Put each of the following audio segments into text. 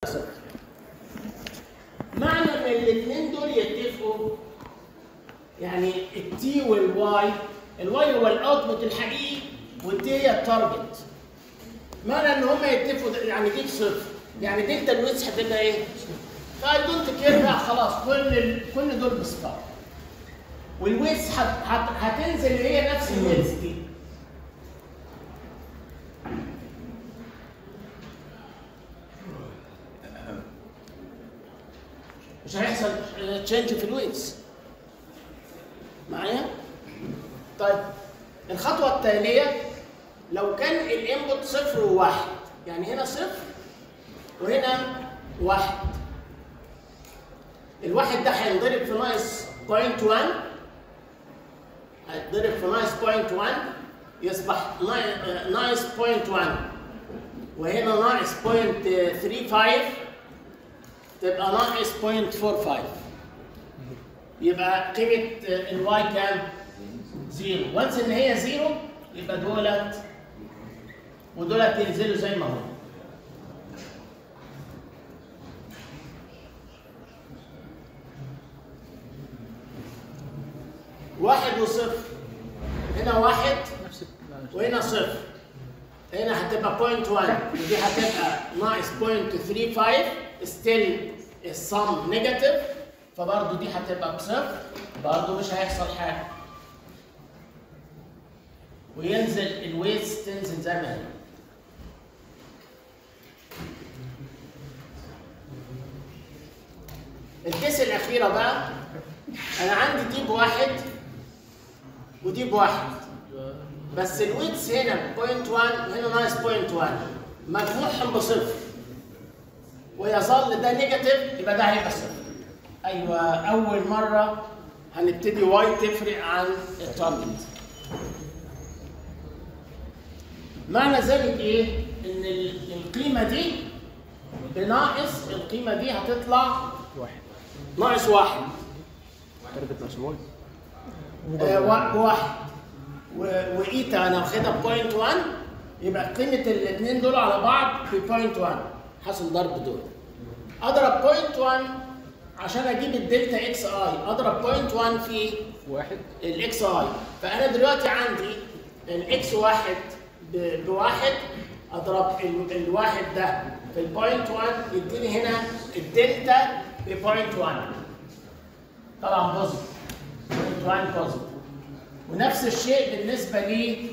معنى ان الاثنين دول يتفقوا، يعني التي والواي، الواي هو الاوتبوت الحقيقي والتي هي التارجت. معنى ان هم يتفقوا يعني دي بصفر، يعني دلتا الويتس هتبقى ايه؟ فاي دونت كير بقى خلاص، كل دول بصفار. والويتس هتنزل اللي هي نفس الويتس دي. مش هيحصل تشينج في الويتس. معايا؟ طيب الخطوة التالية، لو كان الانبوت صفر وواحد، يعني هنا صفر وهنا واحد، الواحد ده هينضرب في ناقص 0.1، هيتضرب في ناقص 0.1 يصبح ناقص 0.1، وهنا ناقص 0.35 تبقى ناقص 0.45. يبقى قيمة الواي كام؟ زيرو. وانس ان هي زيرو يبقى دولت ودولت ينزلوا زي ما هم. واحد وصفر، هنا واحد وهنا صفر، هنا هتبقى 0.1 ودي هتبقى ناقص 0.35، ستيل الصم نيجاتيف، فبرضه دي هتبقى بصفر، برضه مش هيحصل حاجه. وينزل الويتس تنزل زي ما هي. الكيس الاخيره بقى، انا عندي دي بواحد ودي بواحد، بس الويتس هنا 0.1 وهنا ناقص 0.1، مجموعهم بصفر ويظل ده نيجاتيف، يبقى ده هيبقى صفر. ايوه، اول مره هنبتدي واي تفرق عن التارجت. معنى ذلك ايه؟ ان القيمه دي بناقص القيمه دي هتطلع واحد ناقص واحد. تارجت ناقص واحد بواحد وايتا انا واخدها 0.1، يبقى قيمه الاثنين دول على بعض في 0.1 حاصل ضرب دول. اضرب 0.1 عشان اجيب الدلتا اكس اي، اضرب 0.1 في واحد الاكس اي، فانا دلوقتي عندي الاكس واحد بواحد، اضرب الواحد ده في ال 0.1 يديني هنا الدلتا ب 0.1، طبعا بوزيتيف 0.1 بوزيتيف. ونفس الشيء بالنسبه لل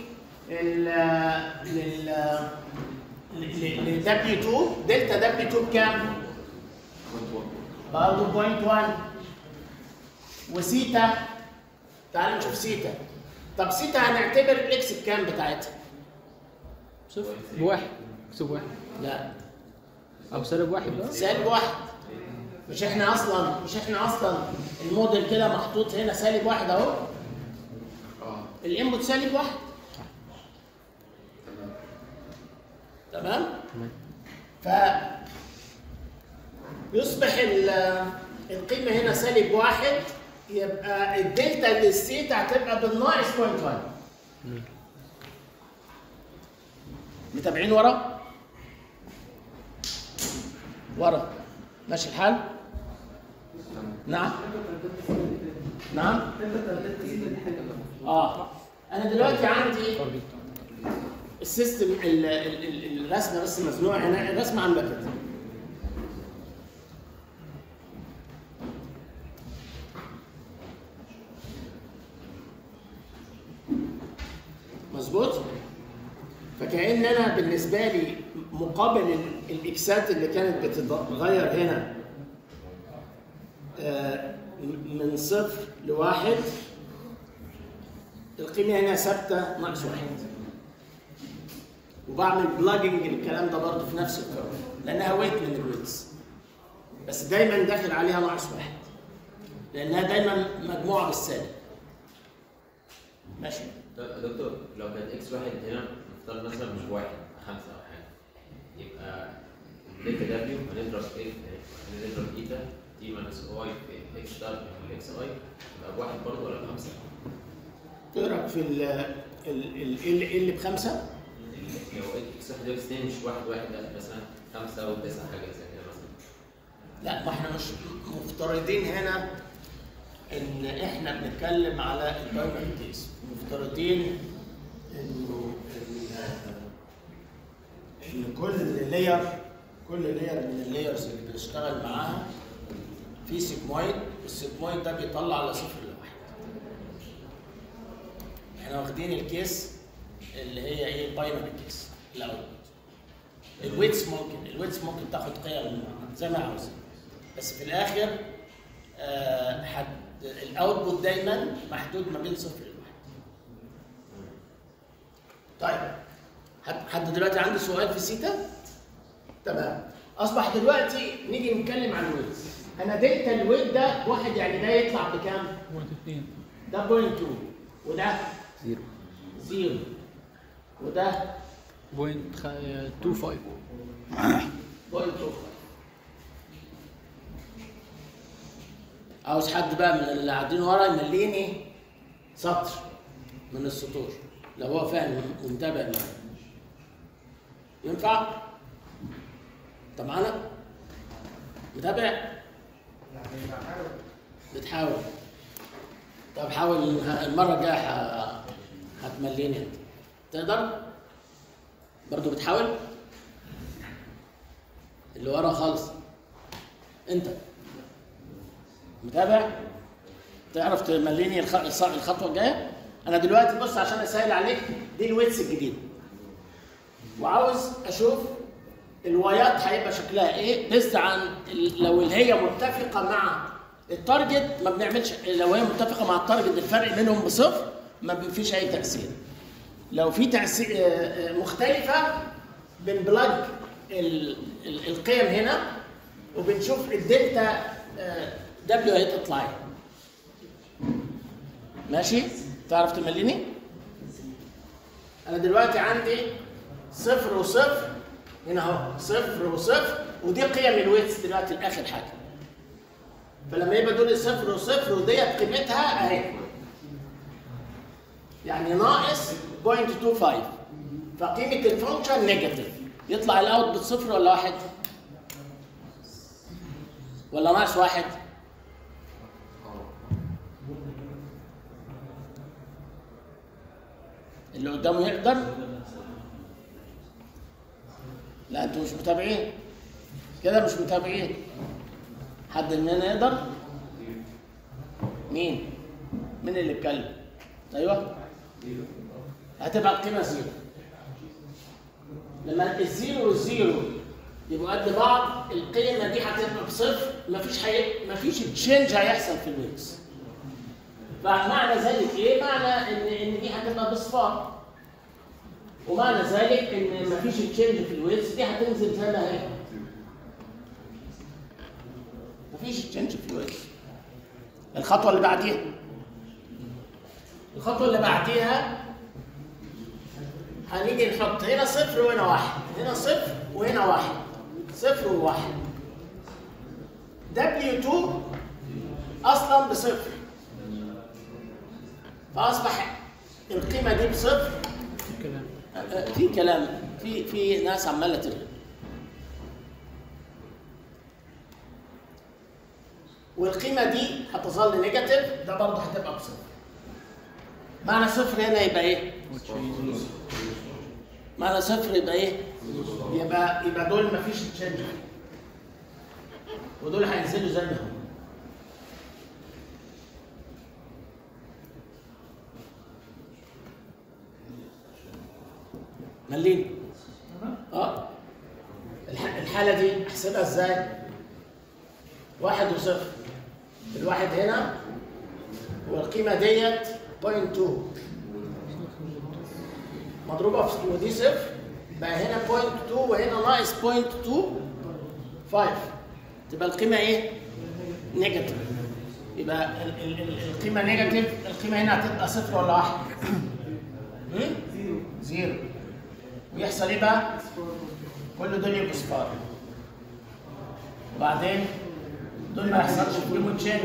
W2، دلتا W2 بكام؟ برضه 0.1. وسيتا، تعالوا نشوف سيتا. طب سيتا هنعتبر الاكس بكام بتاعتها؟ صفر بواحد، اكسب واحد، لا او سالب واحد بقى، سالب واحد. مش احنا اصلا الموديل كده محطوط هنا سالب واحد اهو. الانبوت سالب واحد. تمام؟ ف يصبح القيمه هنا سالب واحد، يبقى الدلتا للسيتا هتبقى بالناقص 0.1. متابعين ورا؟ ورا ماشي الحال؟ نعم؟ نعم؟ انا دلوقتي عندي السيستم، الرسمه بس مزنوقه هنا، الرسمه عامله كده. مظبوط؟ فكأن انا بالنسبه لي مقابل الاكسات اللي كانت بتتغير هنا من صفر لواحد، القيمه هنا ثابته ناقص واحد. وبعمل بلاجنج الكلام ده برضه في نفس الكيرف لانها ويت من الويتس، بس دايما داخل عليها ناقص واحد لانها دايما مجموعه بالسالب. ماشي؟ دكتور لو كانت اكس واحد هنا نفترض مثلا مش بواحد، 5 او حاجه، يبقى دلتا دبليو هنضرب ايتا تي ماينس واي في اكس دبليو في الاكس اي، يبقى بواحد برضه ولا ب5؟ تضرب في ال ب5. لو اكس واحد اكس 2 مش واحد واحد، لا مثلا 5 او 9 حاجه زي كده مثلا. لا، ما احنا مش مفترضين هنا ان احنا بنتكلم على الباينري كيس، مفترضين انه ان كل لاير من اللايرز اللي بنشتغل معاها في سيجمويد، والسيجمويد ده بيطلع على صفر لواحد. احنا واخدين الكيس اللي هي ايه؟ الباينري كيس الاول. الويتس ممكن تاخد قيم زي ما عاوز، بس في الاخر الاوتبوت دايما محدود ما بين صفر لواحد. طيب، حد دلوقتي عنده سؤال في السيتا؟ تمام. اصبح دلوقتي نيجي نتكلم عن الويت. انا دلتا الويت ده واحد، يعني ده يطلع بكام؟ 0.2. ده 0.2 وده 0 وده 0.25. 0.25. عاوز حد بقى من اللي قاعدين ورا يمليني سطر من السطور لو هو فاهم ومتابع معايا. ينفع؟ انت معانا؟ متابع؟ بتحاول. طب حاول المرة الجاية هتمليني انت. تقدر؟ برضه بتحاول؟ اللي ورا خالص. انت متابع؟ تعرف تمليني الخطوة الجاية؟ أنا دلوقتي بص عشان أسهل عليك، دي الويتس الجديدة. وعاوز أشوف الوايات هيبقى شكلها إيه، بس عن لو هي متفقة مع التارجت ما بنعملش، لو هي متفقة مع التارجت الفرق بينهم بصفر ما فيش أي تأثير. لو في تأثير مختلفة بنبلج القيم هنا وبنشوف الدلتا دبليو هتطلع ايه. ماشي؟ تعرف تمليني؟ أنا دلوقتي عندي صفر وصفر هنا أهو، صفر وصفر، ودي قيم الويتس دلوقتي لآخر حاجة. فلما يبقى دول صفر وصفر وديت قيمتها أهي، يعني ناقص 0.25، فقيمة الفانكشن نيجاتيف، يطلع الأوت بصفر ولا واحد؟ ولا ناقص واحد؟ اللي قدامه يقدر؟ لا انتوا مش متابعين كده، مش متابعين. حد مننا يقدر؟ مين اللي اتكلم؟ ايوه، هتبقى القيمه زيرو. لما الزيرو والزيرو يبقوا قد بعض، القيمه دي هتبقى بصفر، مفيش تشينج هيحصل في الويتس. فمعنى ذلك ايه؟ معنى ان دي هتبقى بصفار، ومعنى ذلك ان مفيش تشينج في الويتس، دي هتنزل زي ما هي. مفيش تشينج في الويتس. الخطوه اللي بعديها هنيجي نحط هنا صفر وهنا واحد، هنا صفر وهنا واحد، صفر وواحد. W2 اصلا بصفر، فاصبح القيمه دي بصفر. في كلام، في ناس عماله ترغي. والقيمه دي هتظل نيجاتيف، ده برضه هتبقى بصفر. معنى صفر هنا يبقى ايه؟ معنى صفر يبقى ايه؟ يبقى دول مفيش تشينج، ودول هينزلوا زي ما هم. ملينا. الحالة دي احسبها ازاي؟ واحد وصفر. الواحد هنا والقيمة ديت 0.2 مضروبة في ودي صفر، بقى هنا 0.2 وهنا ناقص 0.25، تبقى القيمة ايه؟ نيجاتيف. يبقى القيمة نيجاتيف، القيمة هنا هتبقى صفر ولا واحد؟ زيرو. ويحصل ايه بقى؟ كل دول يبقوا صفار. وبعدين دول ما يحصلش فيهم تشينج.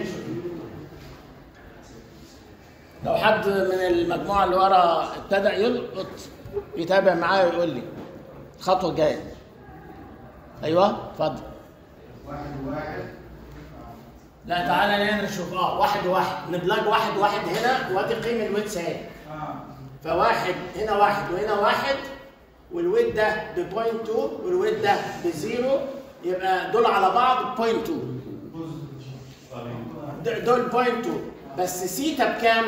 لو حد من المجموعه اللي ورا ابتدى يلقط يتابع معايا ويقول لي الخطوه الجايه. ايوه اتفضل. لا تعالى هنا نشوف واحد وواحد، نبلاج واحد وواحد هنا وادي قيمة الويتس اهي. فواحد هنا واحد وهنا واحد، والويت ده ب 0.2 والويت ده ب0، يبقى دول على بعض 0.2. دول 0.2 بس سيتا بكام؟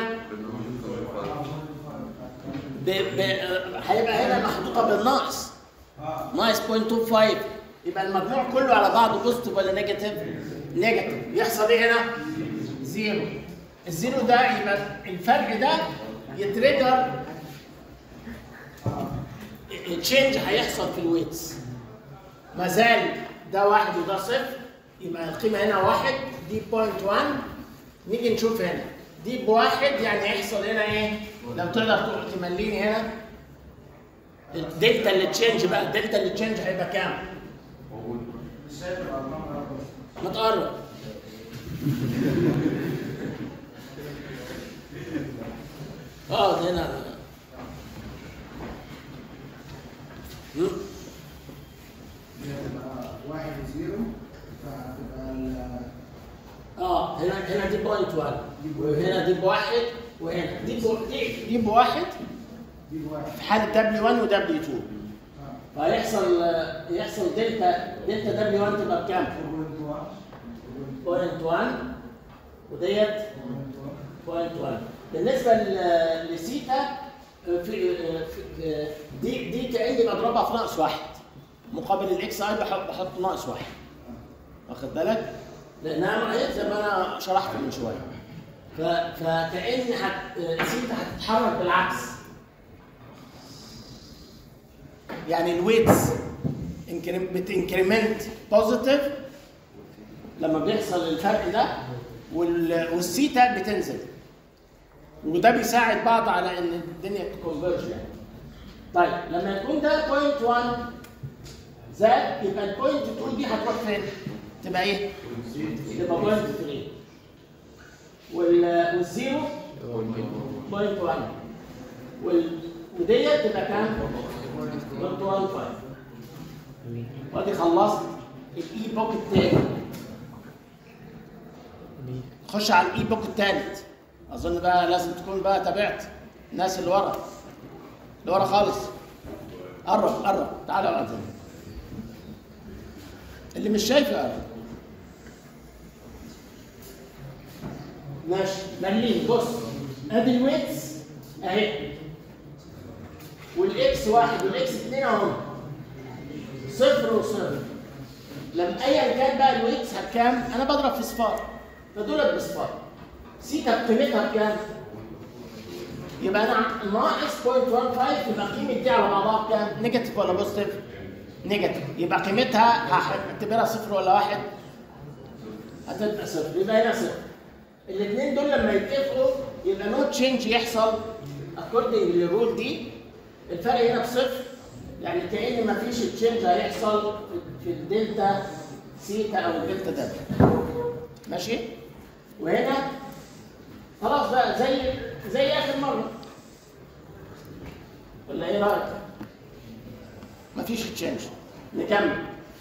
هيبقى هنا محطوطة بالناقص. ناقص 0.25، يبقى المجموع كله على بعضه بوزيتيف ولا نيجاتيف؟ نيجاتيف. يحصل ايه هنا؟ زيرو. الزيرو ده يبقى الفرق ده يتريجر تشينج هيحصل في الويتس. ما زال ده واحد وده صفر، يبقى القيمة هنا واحد، دي 0.1. نيجي نشوف هنا دي بواحد، يعني هيحصل هنا ايه؟ لو تقدر تمليني هنا الدلتا اللي تشينج بقى، الدلتا اللي تشينج هيبقى كام؟ ما تقرب. ده هنا واحد وزيرو، فهتبقى هنا دي 0.1 وهنا دي بواحد وهنا دي بواحد في حالة W1 و W2. فهيحصل دلتا W1 تبقى بكام؟ 0.1 وديت 0.1. بالنسبة لسيتا دي كأني بضربها في ناقص واحد، مقابل الاكس اي بحط ناقص واحد. واخد بالك؟ لانها زي ما انا شرحت من شويه. فكأن سيتا هتتحرك بالعكس. يعني الويتس بتنكريمنت بوزيتيف لما بيحصل الفرق ده، والسيتا بتنزل، وده بيساعد بعض على ان الدنيا تكونفرج يعني. طيب لما يكون ده 0.1 زاد، يبقى ال 0.2 دي هتروح فين؟ تبقى ايه؟ تبقى 0.3 والزيرو 0.1 وديت تبقى كام؟ 0.15. وادي خلصت الاي بوك التاني. خش على الاي بوك التالت. اظن بقى لازم تكون بقى تابعت الناس اللي ورا خالص. قرب تعالى اقعد هنا. اللي مش شايف يقرب. ماشي ملين. بص ادي الويتس اهي، والاكس واحد والاكس 2 اهو، صفر وصفر. لما ايا كان بقى الويتس هتكام؟ انا بضرب في صفار، فدولت بصفار. سيتا بقيمتها بكام؟ يبقى انا ناقص 0.15، يبقى قيمه دي على بعضها بكام؟ نيجاتيف ولا بوزيتيف؟ نيجاتيف. يبقى قيمتها هعتبرها صفر ولا واحد؟ هتبقى صفر، يبقى هنا صفر. الاثنين دول لما يتفقوا يبقى نو تشينج يحصل اكوردنج للرول دي. الفرق هنا بصفر، يعني كأن ما فيش تشينج هيحصل في الدلتا سيتا او الدلتا دبليو. ماشي؟ وهنا خلاص بقى زي اخر مره. ولا ايه رايك؟ مفيش تشينج. نكمل.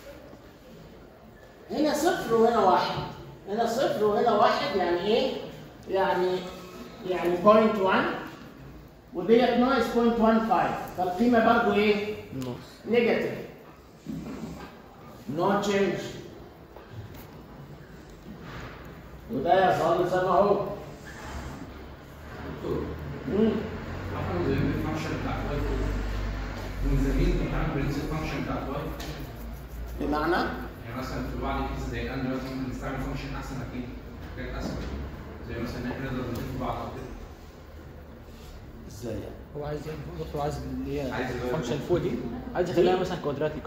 هنا صفر وهنا واحد. هنا صفر وهنا واحد، يعني ايه؟ يعني 0.1 وديت ناقص 0.15، فالقيمه برضه ايه؟ نيجاتيف. نو تشينج. وده يظل زي ما هو. عفوا زي الفانكشن بتاعت واي ومزامين بنعمل برنس الفانكشن بتاعت واي. بمعنى؟ يعني مثلا في بعض الكيس زي الان دلوقتي ممكن نستعمل فانكشن احسن اكيد، حاجات اسهل، زي مثلا ان احنا نقدر نضيف بعض او كده. ازاي يعني؟ هو عايز اللي هي الفانكشن اللي فوق دي، عايز يخليها مثلا كوادراتيك.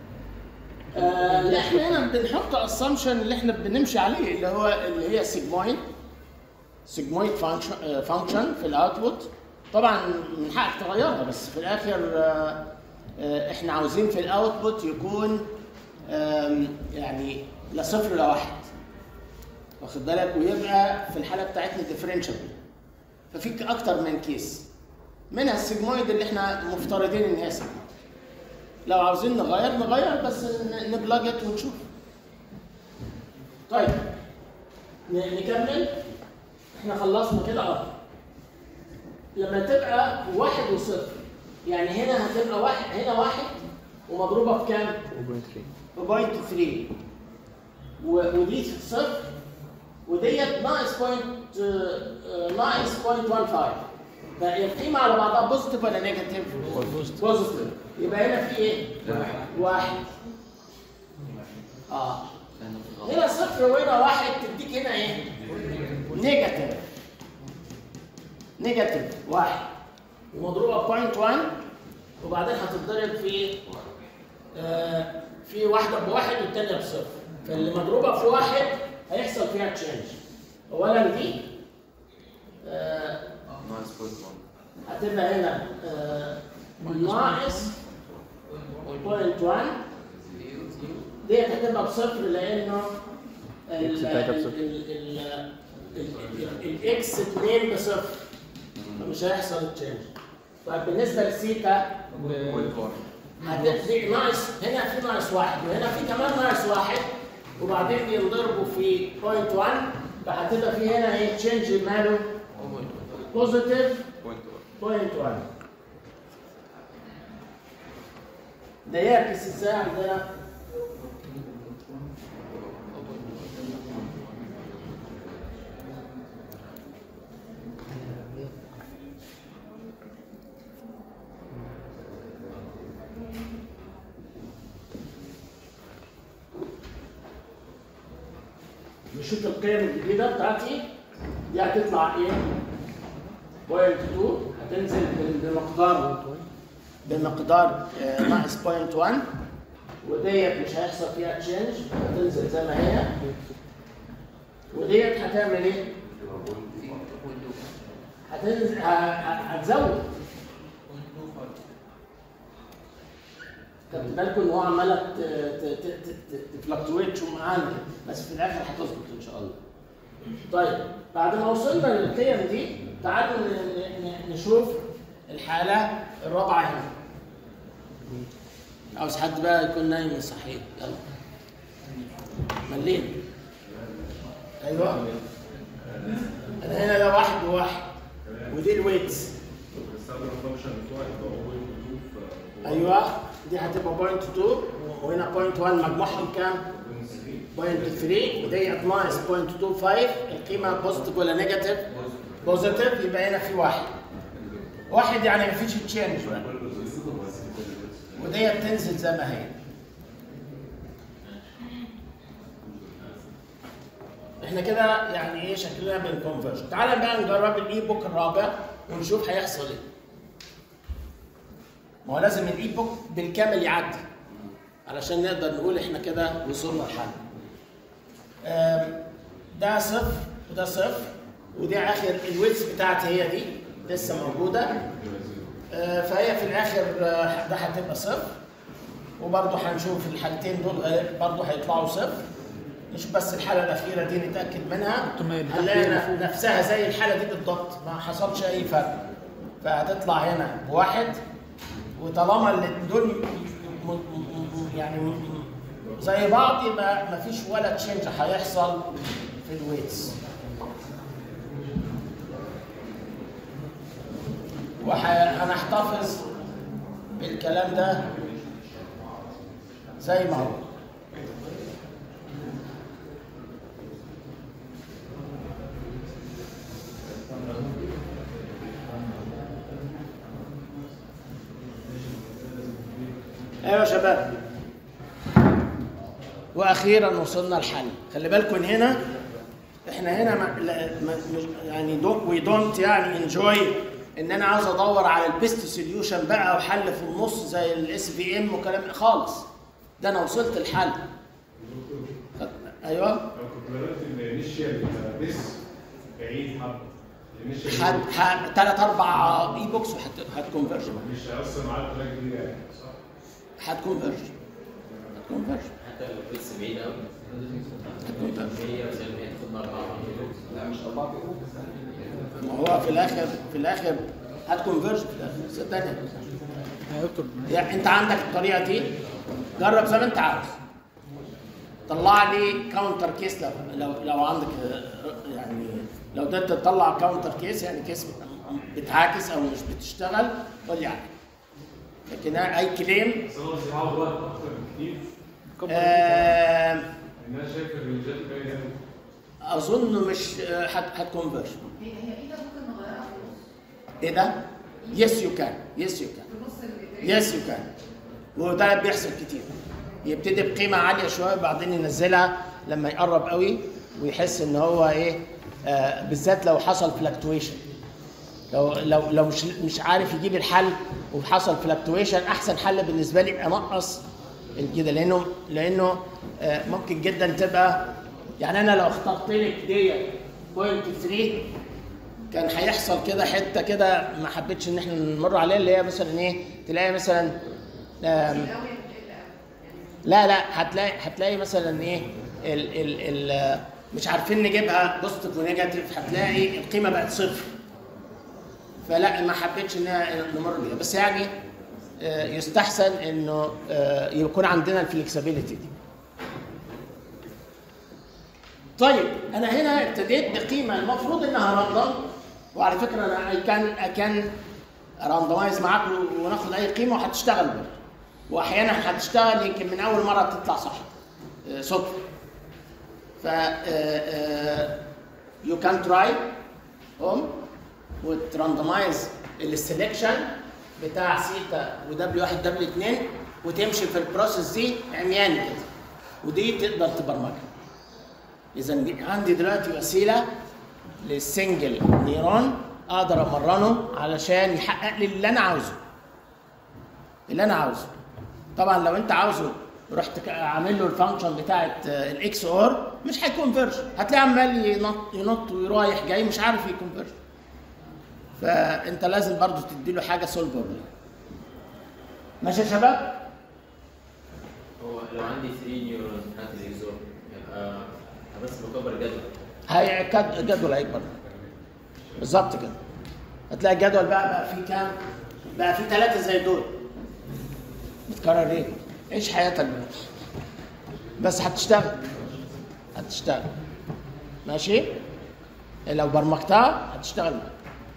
لا احنا هنا بنحط اسامبشن اللي احنا بنمشي عليه، اللي هي سيجمويد فانكشن في الاوتبوت. طبعا من حقك تغيرها، بس في الاخر احنا عاوزين في الاوتبوت يكون يعني لا صفر لا واحد، واخد بالك، ويبقى في الحاله بتاعتنا ديفرنشال. ففي اكتر من كيس، منها السيجمويد اللي احنا مفترضين ان هي سيجمويد. لو عاوزين نغير بس نبلاجت ونشوف. طيب نكمل. احنا خلصنا كده لما تبقى 1 وصفر، يعني هنا هتبقى هنا 1 ومضروبه بكام؟ 0.3 ودي صفر وديت ناقص 0.15. فهي القيمه على بعضها بوزيتيف ولا نيجاتيف؟ بوزيتيف. يبقى هنا في ايه؟ 1. هنا صفر وهنا 1 تديك هنا ايه؟ نيجاتيف 1 ومضروبه ب 0.1 وبعدين هتتضرب في واحده ب1 والثانيه بصفر. فاللي مضروبه في 1 هيحصل فيها تشينج. اولا دي هتبقى هنا ناقص 0.1 ديت هتبقى بصفر لانه الاكس 2 بصفر فمش هيحصل تشينج. طيب بالنسبه للثيتا هتبقى ناقص، هنا في ناقص 1 وهنا في كمان ناقص 1 وبعدين ينضربوا في 0.1 فهتبقى في هنا ايه تشينج ماله؟ بوزيتيف 0.1. ده يعكس ازاي عندنا؟ نشوف القيم الجديدة بتاعتي دي هتطلع ايه؟ 0.2 هتنزل بمقدار ناقص 0.1 وديت مش هيحصل فيها تشينج هتنزل زي ما هي وديت هتعمل ايه؟ هتنزل هتزود. خدت بالكم ان هو عماله تفلكتويت معانا بس في الاخر هتظبط ان شاء الله. طيب بعد ما وصلنا للقيم دي تعالوا نشوف الحاله الرابعه هنا. عاوز حد بقى يكون نايم صحيح يلا. ملينا. ايوه انا هنا ده 1 و1 ودي الويتس. ايوه دي هتبقى 0.2 وهنا 0.1 مجموعهم كام؟ 0.3 وديت ناقص 0.25. القيمه بوزيتيف ولا نيجاتيف؟ بوزيتيف. يبقى هنا في 1 يعني مفيش تشينج بقى وديت تنزل زي ما هي. احنا كده يعني ايه شكلنا بنكونفرج. تعالى بقى نجرب الاي بوك الرابع ونشوف هيحصل ايه. ما هو لازم الاي بوك بالكامل يعدي علشان نقدر نقول احنا كده وصلنا لحل. ده صفر وده صفر ودي اخر الويتس بتاعتي هي دي لسه موجوده. فهي في الاخر ده هتبقى صفر وبرضه هنشوف الحالتين دول برضه هيطلعوا صفر. نشوف بس الحاله الاخيره دي نتاكد منها هنلاقي نفسها زي الحاله دي بالضبط ما حصلش اي فرق. فهتطلع هنا بواحد وطالما دول يعني زي بعض يبقى مفيش ولا تشينج هيحصل في الويتس. وهنحتفظ بالكلام ده زي ما هو. ايوه يا شباب واخيرا وصلنا الحل. خلي بالكم هنا احنا هنا يعني وي دونت يعني انجوي ان انا عاوز ادور على البيست سوليوشن بقى وحل في النص زي الاس في ام وكلام خالص. ده انا وصلت الحل. ايوه لو كنت بدات الانيشال بس بعيد حبه 3 4 اي بوكس وهتكونفرج. مش هيأثر معاك بطريقه كبيره يعني صح؟ هتكونفرج حتى لو بس بعيد قوي هي بس هي تاخد 4 لا مش 4 ما هو في الاخر هتكونفرج في الاخر صدقني. يعني انت عندك الطريقه دي جرب زي ما انت عاوز. طلع لي كاونتر كيس لو عندك يعني لو قدرت تطلع كاونتر كيس يعني كيس بتعاكس او مش بتشتغل قول لي عليه. لكن اي كليم بس انا بصراحه وقت اكتر بكتير. الناس شايفه الرينجات باينه قوي. اظن مش هتكونفرج. هي ايه ده ممكن نغيرها في النص؟ ايه ده؟ يس يو كان، يس يو كان، في نص يس يو كان. وده بيحصل كتير. يبتدي بقيمه عاليه شويه وبعدين ينزلها لما يقرب قوي ويحس ان هو ايه بالذات لو حصل فلكتويشن. لو مش عارف يجيب الحل وحصل فلكتويشن احسن حل بالنسبه لي انقص كده لانه ممكن جدا تبقى يعني انا لو اخترت لك دي 0.3 كان هيحصل كده حته كده ما حبيتش ان احنا نمر عليها اللي هي مثلا ايه تلاقي مثلا لا هتلاقي مثلا ايه ال مش عارفين نجيبها بوزيتيف ونيجاتيف هتلاقي القيمه بقت صفر. فلا ما حبيتش انها نمر بيها بس يعني يستحسن انه يكون عندنا الفلكسبيليتي دي. طيب انا هنا ابتديت بقيمه المفروض انها راندوم وعلى فكره انا كان راندومايز معاك وناخد اي قيمه وهتشتغل برضه واحيانا هتشتغل يمكن من اول مره تطلع صح صدفه. ف يو كان تراي وتراندمايز السلكشن بتاع سيتا ودبليو 1 دبليو 2 وتمشي في البروسيس دي عمياني كده ودي تقدر تبرمجها. اذا عندي دلوقتي وسيله للسنجل نيرون اقدر امرنه علشان يحقق لي اللي انا عاوزه. طبعا لو انت عاوزه رحت عامل له الفانكشن بتاعت الاكس اور مش هيكونفرج هتلاقيه عمال ينط ويرايح جاي مش عارف يكونفرج. فانت لازم برضه تدي له حاجه سولفبل. ماشي يا شباب؟ هو لو عندي 3 نيورونز بتاعت الاكزور يبقى بس بكبر جدول هيكبر بالظبط كده. هتلاقي الجدول بقى فيه كام؟ بقى فيه 3 زي دول. بتكرر ايه؟ عيش حياتك بقى. بس هتشتغل. ماشي؟ لو برمجتها هتشتغل معاك.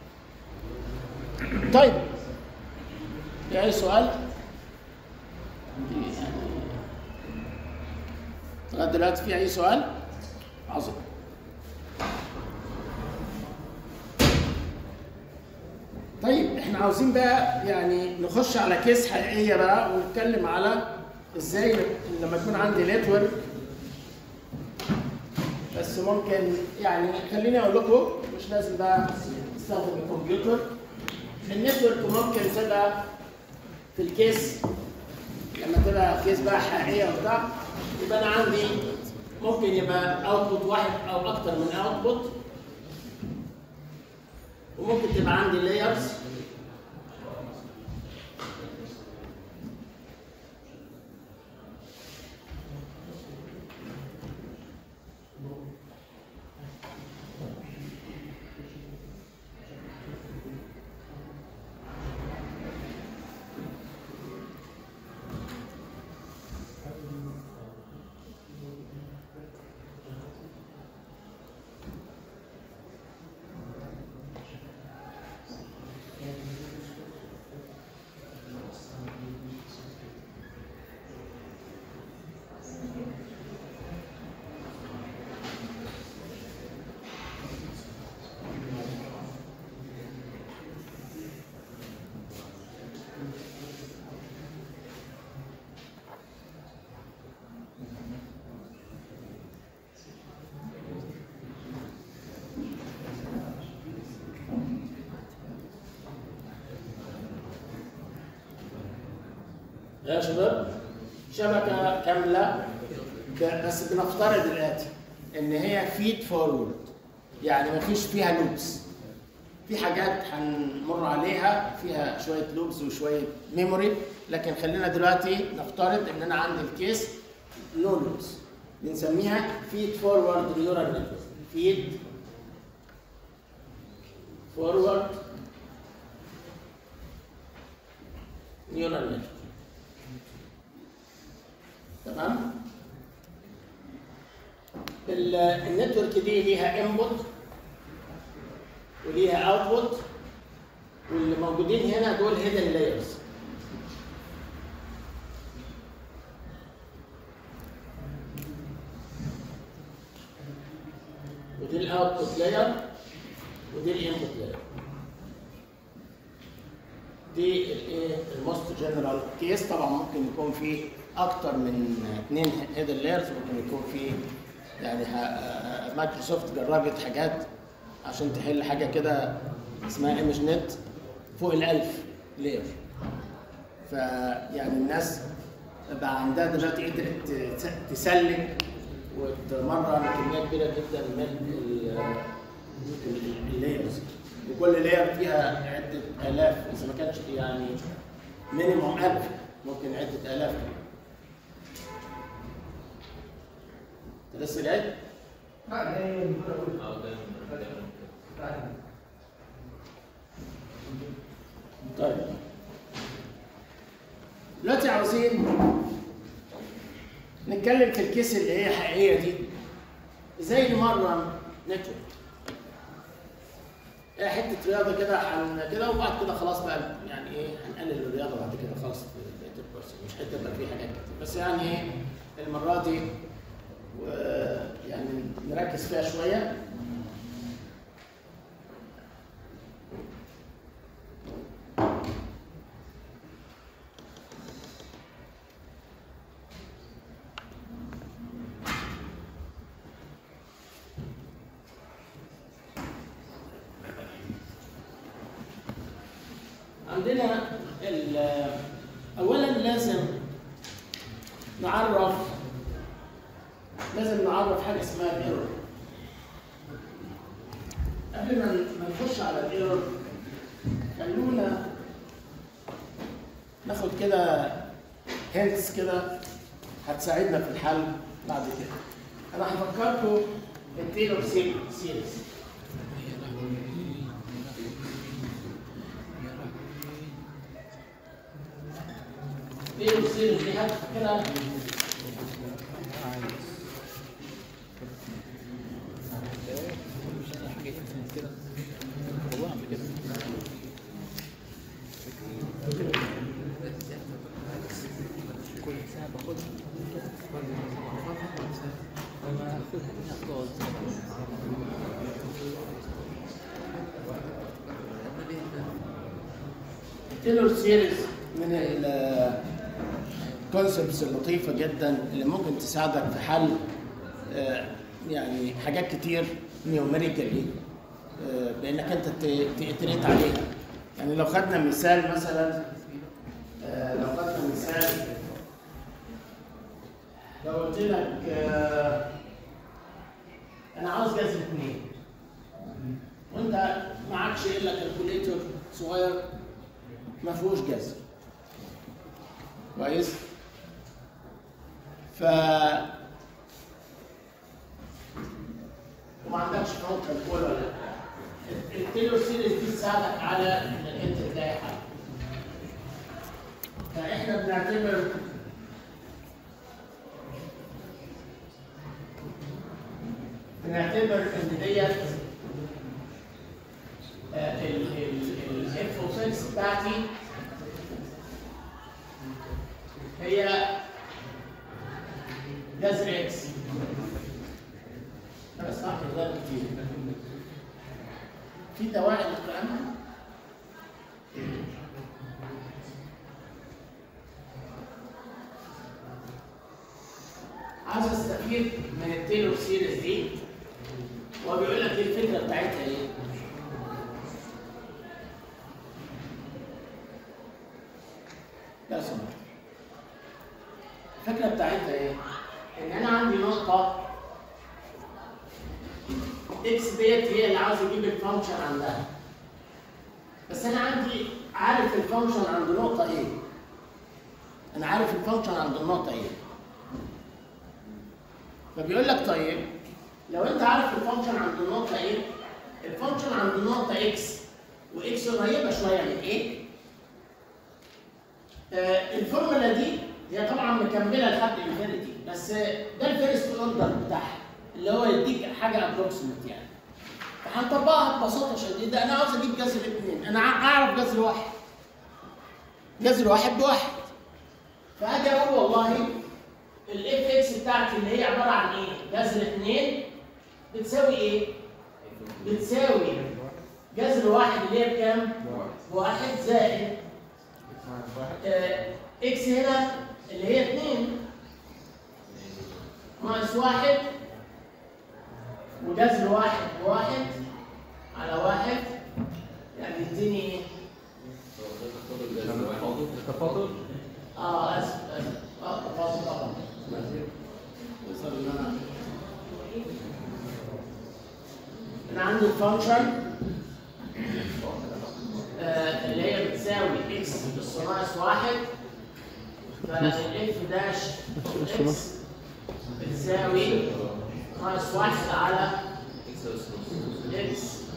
طيب في اي سؤال؟ لغايه دلوقتي في اي سؤال؟ عظيم. طيب احنا عاوزين بقى يعني نخش على كيس حقيقيه بقى ونتكلم على ازاي لما يكون عندي نتورك. بس ممكن يعني خليني اقول لكم مش لازم بقى استخدم الكمبيوتر. النتورك ممكن تبقى في الكيس لما تبقى كيس بقى حقيقيه وبتاع يبقى انا عندي ممكن يبقى اوتبوت واحد او اكتر من اوتبوت وممكن تبقى عندي لايرز. يا شباب شبكه كامله بس بنفترض الاتي ان هي فيد فورورد يعني ما فيش فيها لوبس. في حاجات هنمر عليها فيها شويه لوبس وشويه ميموري لكن خلينا دلوقتي نفترض ان انا عندي الكيس نو لوبس بنسميها فيد فورورد نيورال نتورك. فيد فورورد نيورال نتورك. تمام؟ النتورك دي ليها انبوت وليها اوتبوت، واللي موجودين هنا دول هيدن لايرز. ودي الاوتبوت لاير ودي الانبوت لاير. دي الموست جنرال كيس. طبعا ممكن يكون في اكتر من 2 هيدن لايرز، ممكن يكون في يعني مايكروسوفت جربت حاجات عشان تحل حاجه كده اسمها ايمج نت فوق ال1000 لاير. فيعني الناس بقى عندها دلوقتي قدرت تسلك وتمرن كميه كبيره جدا من اللايرز، وكل لاير فيها عده الاف، اذا ما كانش يعني مينيموم 1000 ممكن عده الاف. انت لسه جاي؟ طيب دلوقتي عاوزين نتكلم في الكيس اللي هي حقيقيه دي، ازاي نمرن نتورك. هي حته رياضه كده وبعد كده خلاص بقى يعني ايه هنقلل الرياضه بعد كده خلاص في بقيه الكورس، مش هتبقى في حاجات كتير، بس يعني ايه المره دي يعني نركز فيها شويه. عندنا اولا لازم نعرف حاجه اسمها الايرور. قبل ما نخش على الايرور خلونا ناخد كده هيلث كده هتساعدنا في الحل بعد كده. انا هفكركم بالتيلور سيريز. تيلور سيريز دي حد فاكرها؟ التيلور سيريز من الكونسبتس اللطيفه جدا اللي ممكن تساعدك في حل يعني حاجات كتير نيوميريكالي بانك انت تقريت عليها. يعني لو خدنا مثال مثلا لو قلت لك انا عاوز جذر 2 وانت معكش الا كالكوليتور صغير ما فيهوش جذر كويس، وما عندكش فوق كالكول ولا لا، التيلور سيريز دي تساعدك على انك انت تلاقي حل. فاحنا بنعتبر ان ديت الاف اوف اكس بتاعتي هي جذر اكس. انا صح ده كتير في دواعي للكلام ده. عايز استفيد من التيلور سيريز دي، وهو بيقول لك ايه الفكره بتاعتها ايه؟ لا سمح. الفكره بتاعتها ايه؟ ان انا عندي نقطه اكس ديت هي اللي عاوز اجيب الفانكشن عندها، بس انا عندي عارف الفانكشن عند نقطه ايه؟ انا عارف الفانكشن عند النقطه ايه؟ فبيقول لك طيب لو انت عارف الفانكشن عند النقطه ايه؟ الفانكشن عند النقطه اكس واكس قريبه شويه من ايه؟ الفورمولا دي هي طبعا مكمله لحد انفينيتي، بس ده الفيرست اوردر بتاعها اللي هو يديك حاجه ابروكسيمت يعني. فهنطبقها ببساطه شديده. انا عاوز اجيب جذر 2، انا اعرف جذر 1. جذر 1 بواحد. فاجي اقول والله الاف اكس بتاعتي اللي هي عباره عن ايه؟ جذر 2 بتساوي ايه؟ بتساوي جذر 1 اللي هي بكام؟ 1 زائد اكس هنا اللي هي 2 ناقص 1 وجذر 1 بواحد على 1 يعني يديني ايه؟ التفاضل. اسف تفاضل طبعا. وصل ان انا عندي الفانكشن اللي هي بتساوي اكس اس ناقص 1 فالاف داش اكس بتساوي ناقص 1 على اكس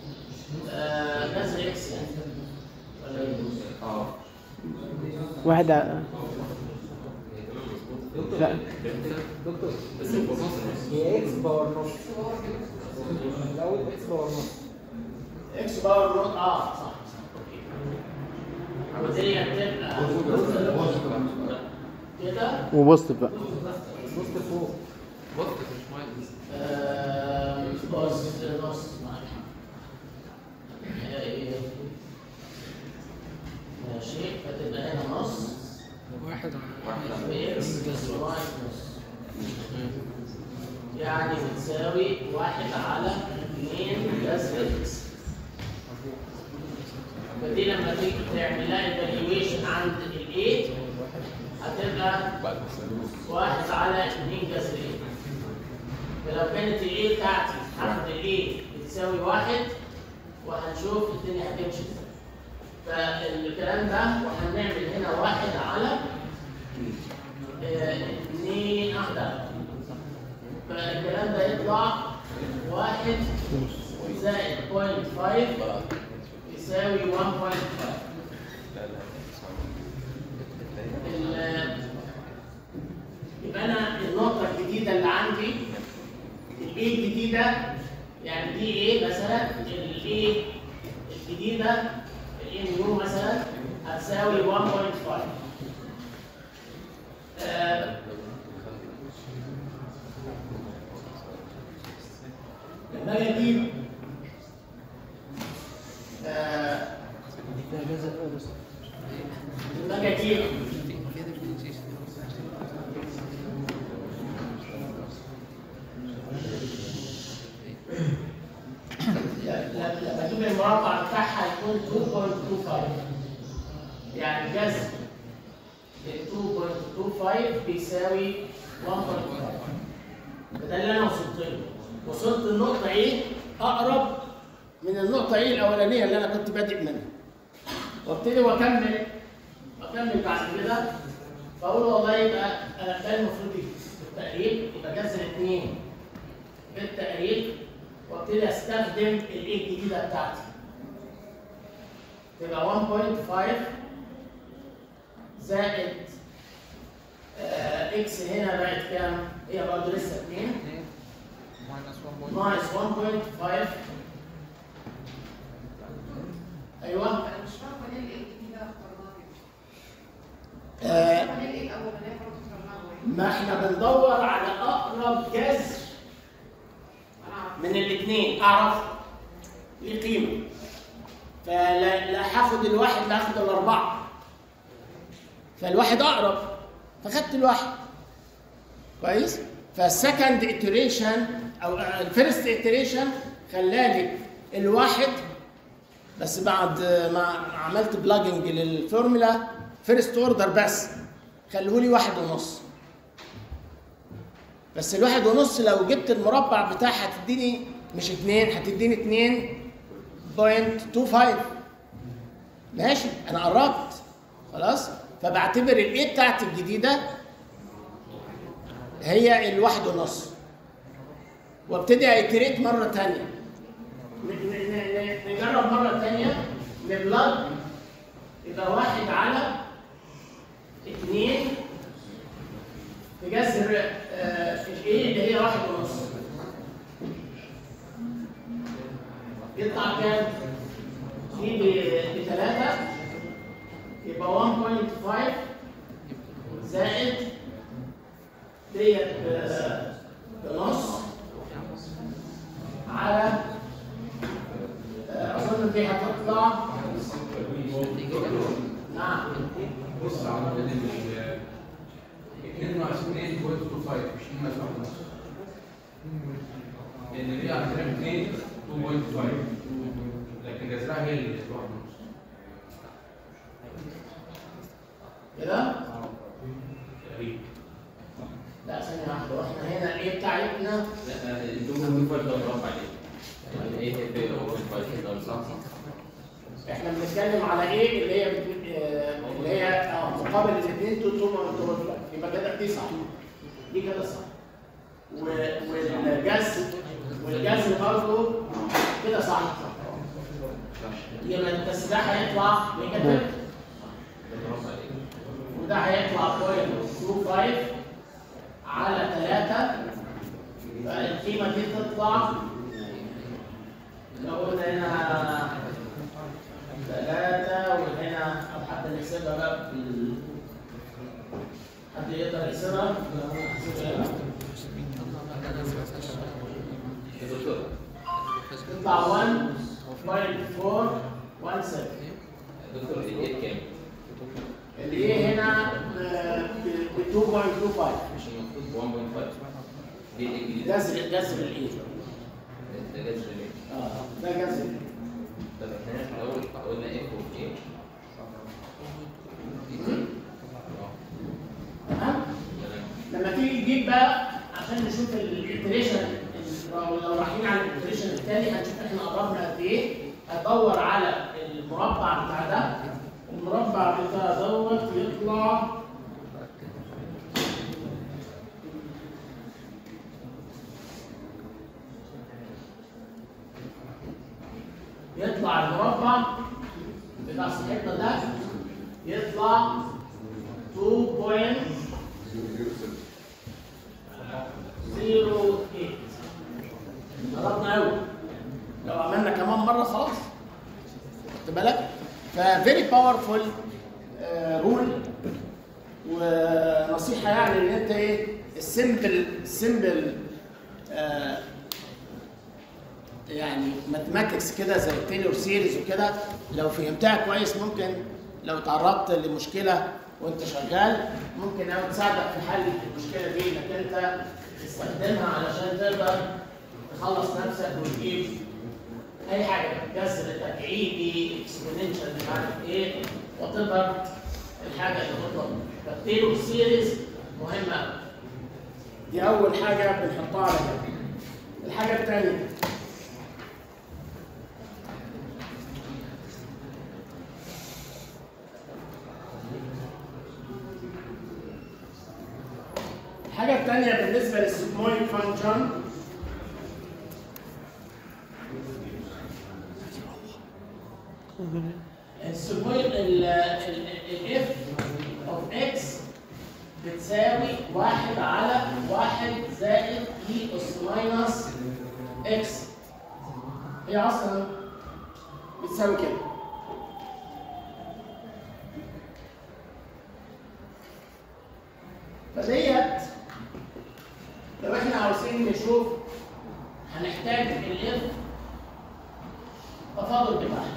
جذر اكس يعني ولا ايه؟ واحد لا دكتور هي اكس باور نص. الاول اكس باور نص. اكس باور نص صح. وبالتالي هتبقى كده وبسط بقى. بص فوق. بص نص ماشي. فتبقى هنا نص واحد اكس ناقص نص يعني بتساوي 1 على 2 جذر اكس. فدي لما تيجي تعمل لها ايفالويشن عند ال8 هتبقى 1 على 2 جذر اكس. فلو كانت ال بتاعتي هاخد ال بتساوي 1 وهنشوف الدنيا هتمشي ازاي. فالكلام ده وهنعمل هنا 1 على 2 أحدى. فالكلام ده يطلع 1 زائد 0.5 يساوي 1.5. يبقى أنا النقطة الجديدة اللي عندي الايه الجديدة يعني دي ايه مثلا الايه الجديدة الايه نيو مثلا هتساوي 1.5. لما اجي اجيب لما اجيب المربع بتاعها يكون 2.25 يعني جذر 2.25 بيساوي 1.5. ده اللي انا وصلت له. وصلت النقطة ايه؟ اقرب من النقطة ايه الأولانية اللي أنا كنت بادئ منها. وابتدي واكمل بعد كده فاقول والله يبقى ده المفروض بالتقريب يبقى جذر 2 بالتقريب وابتدي استخدم الايه الجديده بتاعتي. تبقى 1.5 زائد اكس هنا بقت كام؟ هي برضه لسه 2 ناقص 1.5. ايوه انا مش فاهمه ليه الايه الجديده اخترناها كده. ما احنا بندور على اقرب جذر من الاثنين اعرف ليه قيمه. فلا هاخد الواحد لا هاخد الاربعه. فالواحد اقرب فخدت الواحد. كويس؟ فالسكند اتريشن او الفيرست اتريشن خلالي الواحد بس بعد ما عملت بلاجنج للفورمولا فيرست اوردر بس خلوه لي 1.5. بس ال1.5 لو جبت المربع بتاعها هتديني مش 2 هتديني 2.25. ماشي انا قربت خلاص. فبعتبر الايه بتاعتي الجديده هي ال1.5 وابتدي ايتريت مره ثانيه. نجرب مره ثانيه نبلج يبقى 1 على 2 بجذر الايه اللي هي 1.5 ديت بنص على اظن دي هتطلع نعم بص على ال 2 ناقص 2.25 مش 2 ناقص 1 ونص. لان دي على كلام 2 2.5 لكن جذرها هي اللي 1 ونص. كده؟ تقريبا. لا ثانية واحدة، واحنا هنا ايه بتاعتنا؟ لا ال 2.5 ده مربع عليه. يعني ايه هي 2.5 ده صح؟ احنا بنتكلم على ايه اللي هي مقابل الاثنين 2 يبقى كده دي صح. دي كده صح. والجذر برضه كده صح. يبقى بس ده هيطلع نيجاتيف وده هيطلع 0.25 على 3 فالقيمة دي تطلع لو قلنا هنا 3 وهنا أو حتى نحسبها بقى حد يقدر يحسبها؟ تطلع 1.417 دكتور الايه كام؟ اللي هي هنا ب 2.25 مش المفروض 1.5 دي الايه الجديد؟ جذر الايه؟ ده جذر الايه؟ ده جذر. طب احنا في الاول قلنا اف اوف ايه؟ تمام؟ لما تيجي تجيب بقى عشان نشوف الاتريشن لو رايحين على الاتريشن الثاني هنشوف احنا قربنا قد ايه. هدور على المربع بتاع ده، المربع بتاع دوت يطلع المربع بتاع صاحبنا ده يطلع 2.08. قربنا قوي. لو عملنا كمان مره خلاص. خدت بالك؟ ففيري باورفول رول ونصيحه يعني ان انت ايه السمبل يعني ماثماتكس كده زي تايلور سيريز وكده لو فهمتها كويس ممكن لو تعرضت لمشكله وانت شغال ممكن قوي تساعدك في حل المشكله دي انك انت تستخدمها علشان تقدر تخلص نفسك وتجيب اي حاجه جذر تكعيبي اكسبوننشال مش عارف ايه وتقدر الحاجه اللي تطلب. فالتايلور سيريز مهمه. دي اول حاجه بنحطها على جنب. الحاجه الثانيه الحاجة الثانية بالنسبة للسيجمويد فانكشن السيجمويد الاف اوف اكس بتساوي 1 على 1 زائد اي اس ماينس اكس. هي اصلا بتساوي كده. فديت لو احنا عاوزين نشوف هنحتاج الاف التفاضل بتاعها.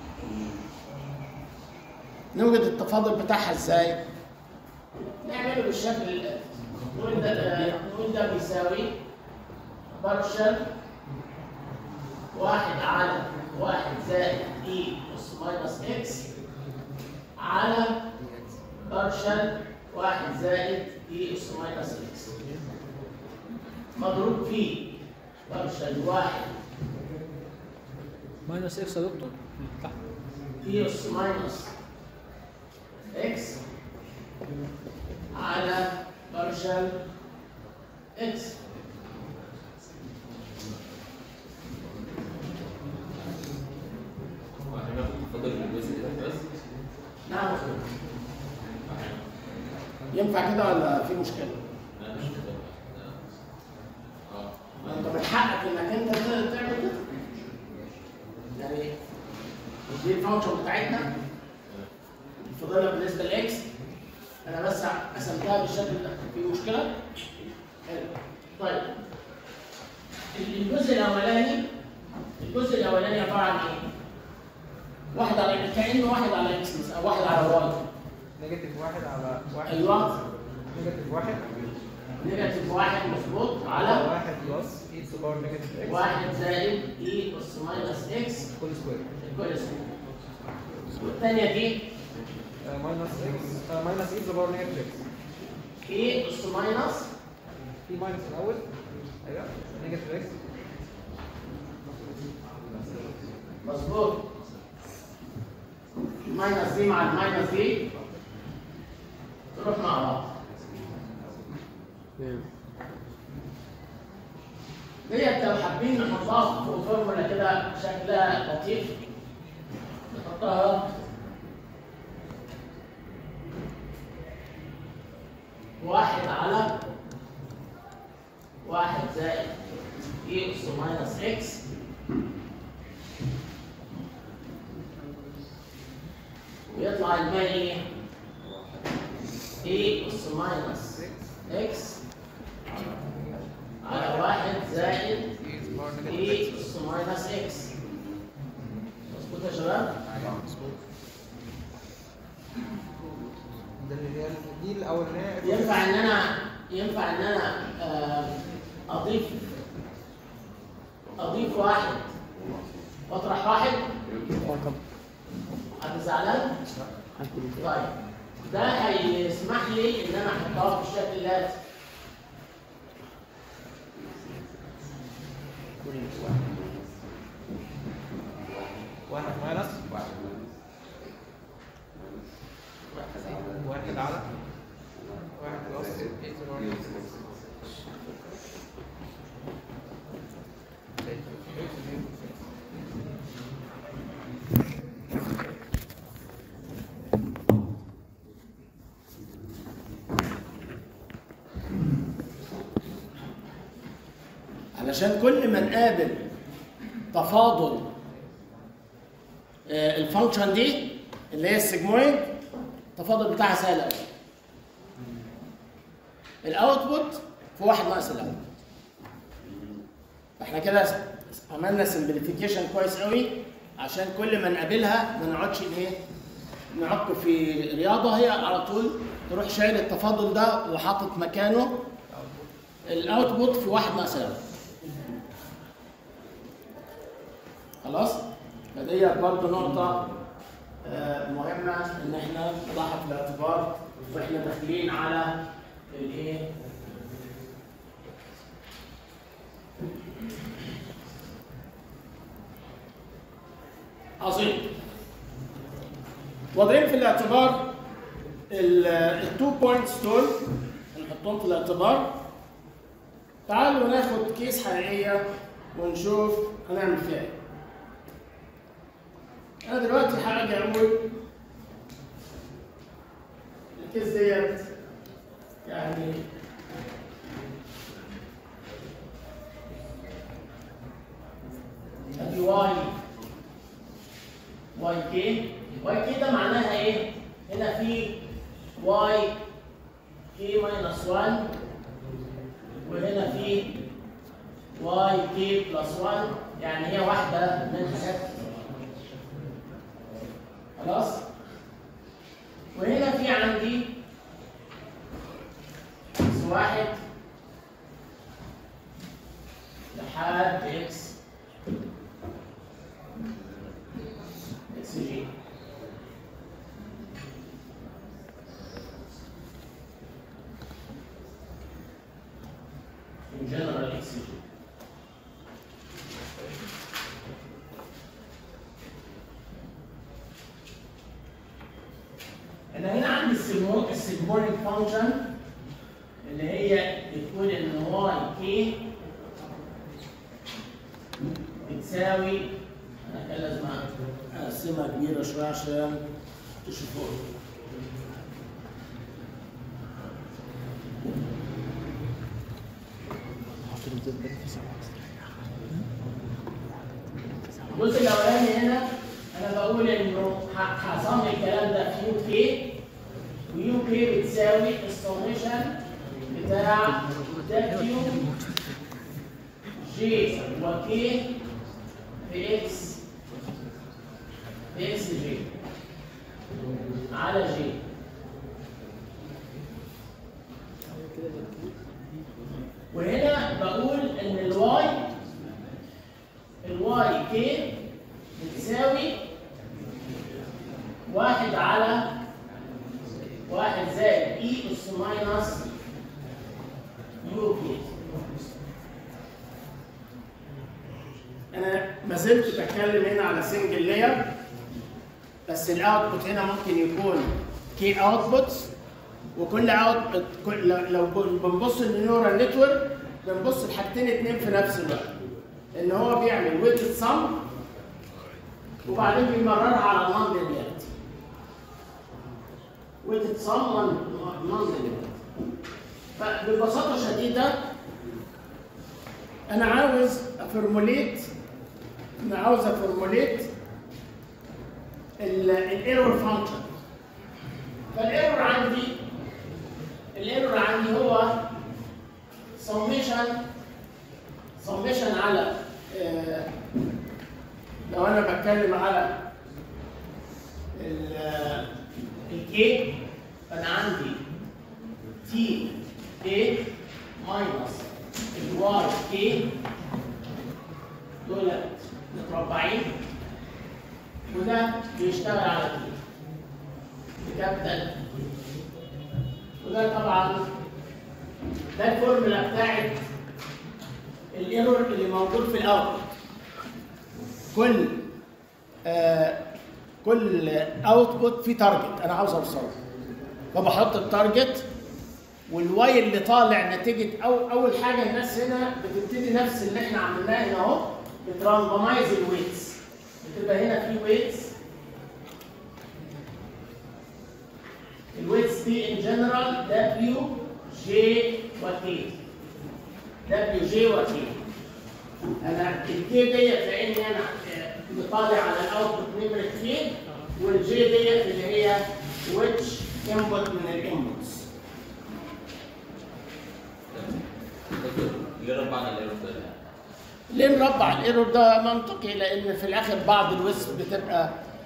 نوجد التفاضل بتاعها ازاي؟ نعمله بالشكل الاتي. نقول ده بيساوي بارشل 1 على 1 زائد اي اس ماينس اكس على بارشل 1 زائد اي اس ماينس اكس مضروب في بارشل 1 ماينس اكس يا دكتور تحت اي اس ماينس اكس على بارشل اكس. فاضل الجزء ده بس. نعم ينفع كده ولا في مشكلة؟ لا مش كده. انت من حقك انك انت تعمل كده. يعني دي الفانكشن بتاعتنا الفضيله بالنسبه لاكس انا بس قسمتها بالشكل ده. في مشكله؟ حلو. طيب الجزء الاولاني عباره عن ايه؟ واحد على كانه واحد على اكس مثلا او واحد على واي. نيجاتيف 1 على 1. ايوه نيجاتيف 1. نيجاتيف 1 مظبوط على 1 بلس اي اس بار نيجاتيف اكس. 1 زائد اي اس ماينس اكس كل سكوير. كل سكوير. والثانيه دي ماينس اكس ماينس اي اس بار نيجاتيف اكس. اي اس ماينس في ماينس الاول. ايوه نيجاتيف اكس. مظبوط. الماينس دي مع الماينس دي تروح مع بعض. ديت لو حابين نحطها في فورمولا كده شكلها لطيف نحطها واحد على 1 زائد اي اس ماينس اكس ويطلع الباقي اي اس ماينس اكس على 1 زائد اي اس ماينس اكس. مظبوط يا شباب؟ ده اللي هي دي الاولانيه. ينفع ان انا اضيف واحد واطرح واحد؟ حد زعلان؟ طيب ده هيسمح لي ان انا احطها بالشكل الاتي. واحد ماينس 1 على 1 بلس اي اس بار نيجاتيف اكس. علشان كل ما نقابل تفاضل الفانكشن دي اللي هي السيجمويد التفاضل بتاعها سهل قوي. الاوتبوت في 1 ناقص الاوتبوت. فاحنا كده عملنا سمبليفيكيشن كويس قوي عشان كل ما نقابلها ما نقعدش نعك في رياضه. هي على طول تروح شايل التفاضل ده وحاطط مكانه الاوتبوت في 1 ناقص الاوتبوت. خلاص؟ فدي برضه نقطة مهمة إن إحنا نضعها في الاعتبار وإحنا داخلين على الإيه؟ عظيم. واضعين في الاعتبار التو بوينتس دول نحطهم في الاعتبار. تعالوا ناخد كيس حقيقية ونشوف هنعمل فيها إيه. أنا دلوقتي هاجي أقول الكيس ديت يعني أدي واي كي. واي كي ده معناها إيه؟ هنا في واي كي ماينس 1 وهنا في واي كي بلس 1 يعني هي واحدة من حاجات. خلاص؟ وهنا في عندي اكس 1 لحد اكس جي. in general اكس جي. أنا هنا عندي السيجمويد فانكشن اللي هي بتقول إن واي كي بتساوي، أنا كان لازم أقسمها كبيرة شوية عشان تشوفوها. الجزء الأولاني هنا أنا بقول إنه هصمم الكلام ده في يو كي، ويو كي بتساوي السميشن بتاع دبليو جي وكي في اكس جي على جي. وهنا بقول ان الواي كي بتساوي 1 على 1 زائد اي اس ماينس يو كي. انا ما زلت بتكلم هنا على سنجل لاير، بس الاوتبوت هنا ممكن يكون كي اوتبوتس، وكل اوتبوت لو بنبص للنيورال نتورك بنبص لحاجتين اتنين في نفس الوقت، ان هو بيعمل ويتد سم وبعدين بيمررها على النون لينيرتي. ويتد سم نون لينيرتي. فببساطه شديده انا عاوز افورموليت الايرور فانكشن. فالايرور عندي هو سميشن على لو انا بتكلم على الكي فانا عندي تي اي ماينس الواي كي دول متربعين، وده بيشتغل على كي بكابيتال. وده طبعا ده الفورمولا بتاعت الايرور اللي موجود في الاوتبوت. كل اوتبوت فيه تارجت انا عاوز اوصله، فبحط التارجت والواي اللي طالع نتيجه اول حاجه. الناس هنا بتبتدي نفس اللي احنا عملناه هنا اهو، بتراندمايز الويتس. بتبقى هنا في ويتس، الويتس دي ان جنرال دبليو جي وكي. دبليو جي وكي. انا الكي ديت لاني انا بطالع على الاوتبوت نمره 2، والجي ديت اللي هي ويتش انبوت من الانبوتس. ليه ربعنا الايرور ده؟ ليه نربع الايرور ده؟ منطقي، لان في الاخر بعض الويتس بتبقى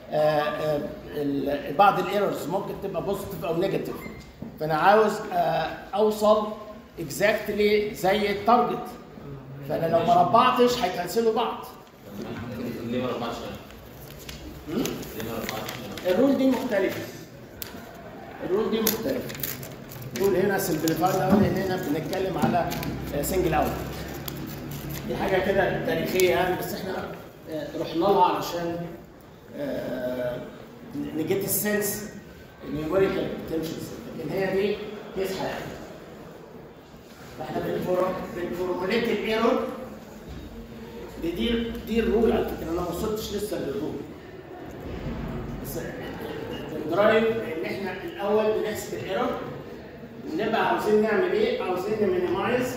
بعض الايرورز ممكن تبقى بوزيتيف او نيجاتيف، فانا عاوز اوصل اكزاكتلي زي التارجت، فانا لو ما ربعتش هيكنسلوا بعض. ليه ما ربعتش؟ الرول دي مختلفه. الرول هنا سمبليفايد قوي، هنا بنتكلم على سنجل اوت. دي حاجه كده تاريخيه يعني، بس احنا رحنا لها علشان نجيت السنس النيوميريكال بوتنشالز، لكن هي دي كيس حقيقي. فاحنا بنفورموليت الايرور. دي الرول على فكره، انا ما وصلتش لسه للرول، بس بندرايف ان احنا الاول بنحسب الايرور، ونبقى عاوزين نعمل ايه؟ عاوزين نمينيمايز.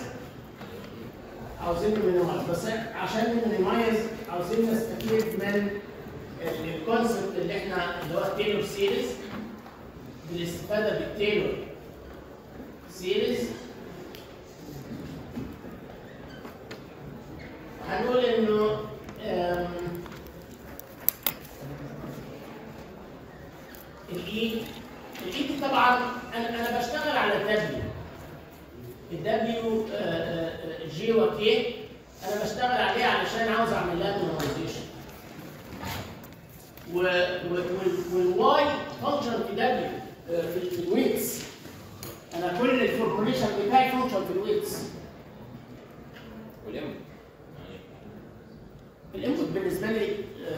بس عشان نمينيمايز عاوزين نستفيد من الكونسبت اللي هو التايلور سيريز. بالاستفاده بالتايلور سيريز هنقول انه الاي دي طبعا انا بشتغل على الدبليو جي وكي. انا بشتغل عليها علشان عاوز اعمل لها مينيمايزيشن، والواي فانكشن في دبليو في الويتس. انا كل الفورموليشن بتاعي فانكشن في الويتس. الانبوت بالنسبه لي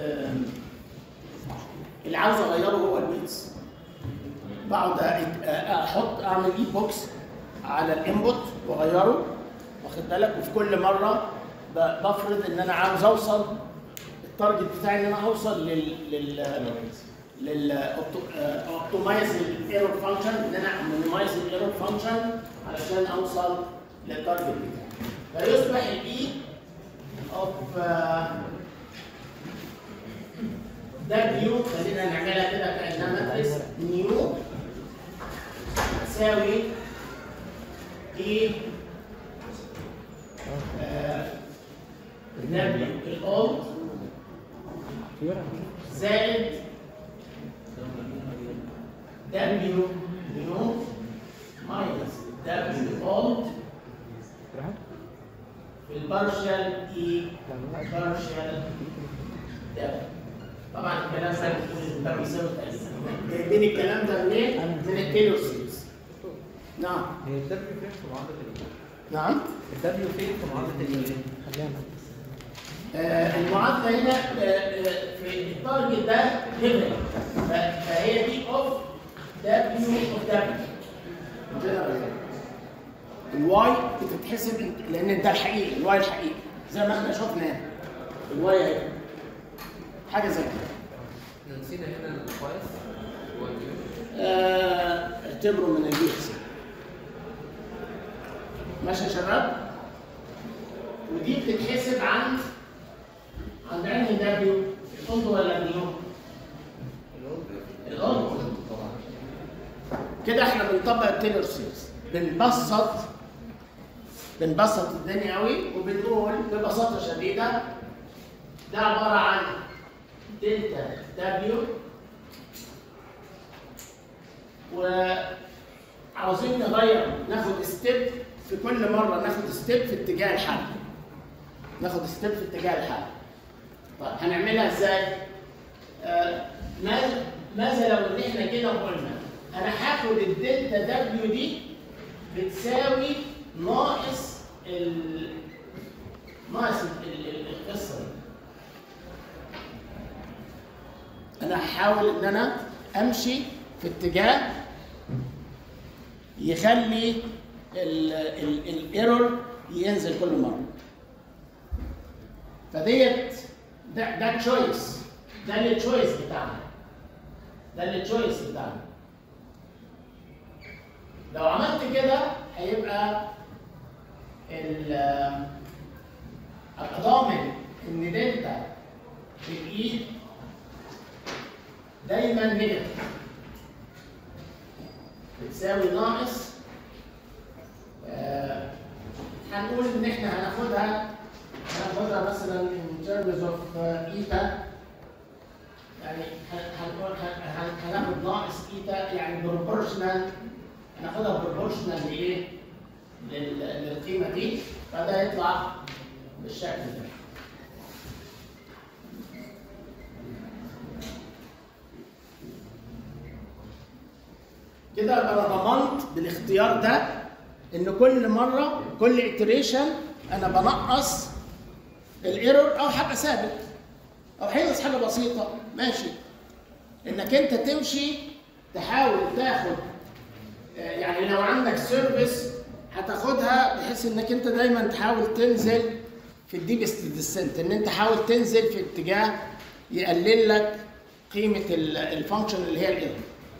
اللي عاوز اغيره هو الويتس. بقعد اعمل اي بوكس على الانبوت واغيره، واخد بالك؟ وفي كل مره بفرض ان انا عاوز اوصل التارجت بتاعي، ان انا اوصل اوبتمايز الايرور فانكشن، ان انا مينيمايز الايرور فانكشن علشان اوصل للتارجت بتاعي. فيصبح الاي اوف دبليو، خلينا نعملها كده كانها ماتريكس نيو تساوي اي دبليو الاولد زائد دبليو نيو ماينس دبليو اولد في البارشال اي بارشال دبليو. طبعا الكلام ده بيساوي جايبين الكلام ده منين؟ من التيلور سيريز. نعم. هي الدبليو فين في معادلة الايه؟ نعم. الدبليو فين في معادلة الايه؟ المعادله هنا في التارجت ده جيفن، فهي دي اوف دبليو اوف دبليو. الواي بتتحسب لان ده الحقيقي، الواي الحقيقي زي ما احنا شفنا الواي اهي حاجه زي كده. نسينا هنا الكويس. اعتبروا من البيكسل. ماشي يا شباب؟ ودي بتتحسب عند انهي دبليو؟ الاولد ولا النيو؟ الاولد. كده احنا بنطبق التيلور سيريز، بنبسط الدنيا قوي وبنقول ببساطه شديده ده عباره عن دلتا دبليو، وعاوزين نغير ناخد ستيب في كل مره، ناخد ستيب في اتجاه الحل. طيب هنعملها ازاي؟ ماذا لو ان احنا كده قلنا انا هاخد الدلتا دبليو دي بتساوي ناقص القصه دي. انا هحاول ان انا امشي في اتجاه يخلي الايرور ينزل كل مره. فديت ده تشويس، ده التشويس بتاعنا. لو عملت كده هيبقى ضامن ان دلتا في الاي دايما نيجاتيف بتساوي ناقص. هنقول ان احنا هناخدها مثلا in terms of ايتا، يعني هناخد ناقص ايتا يعني بروبورشنال، هناخدها بروبورشنال لايه؟ للقيمه دي، فده يطلع بالشكل ده. كده انا ضمنت بالاختيار ده ان كل مره كل iteration انا بنقص الايرور او حاجه ثابت او هينقص حاجه بسيطه ماشي. انك انت تمشي تحاول تاخد يعني لو عندك سيرفيس هتاخدها بحيث انك انت دايما تحاول تنزل في الديبست ديسنت، ان انت حاول تنزل في اتجاه يقلل لك قيمه الفانكشن اللي هي الايرور.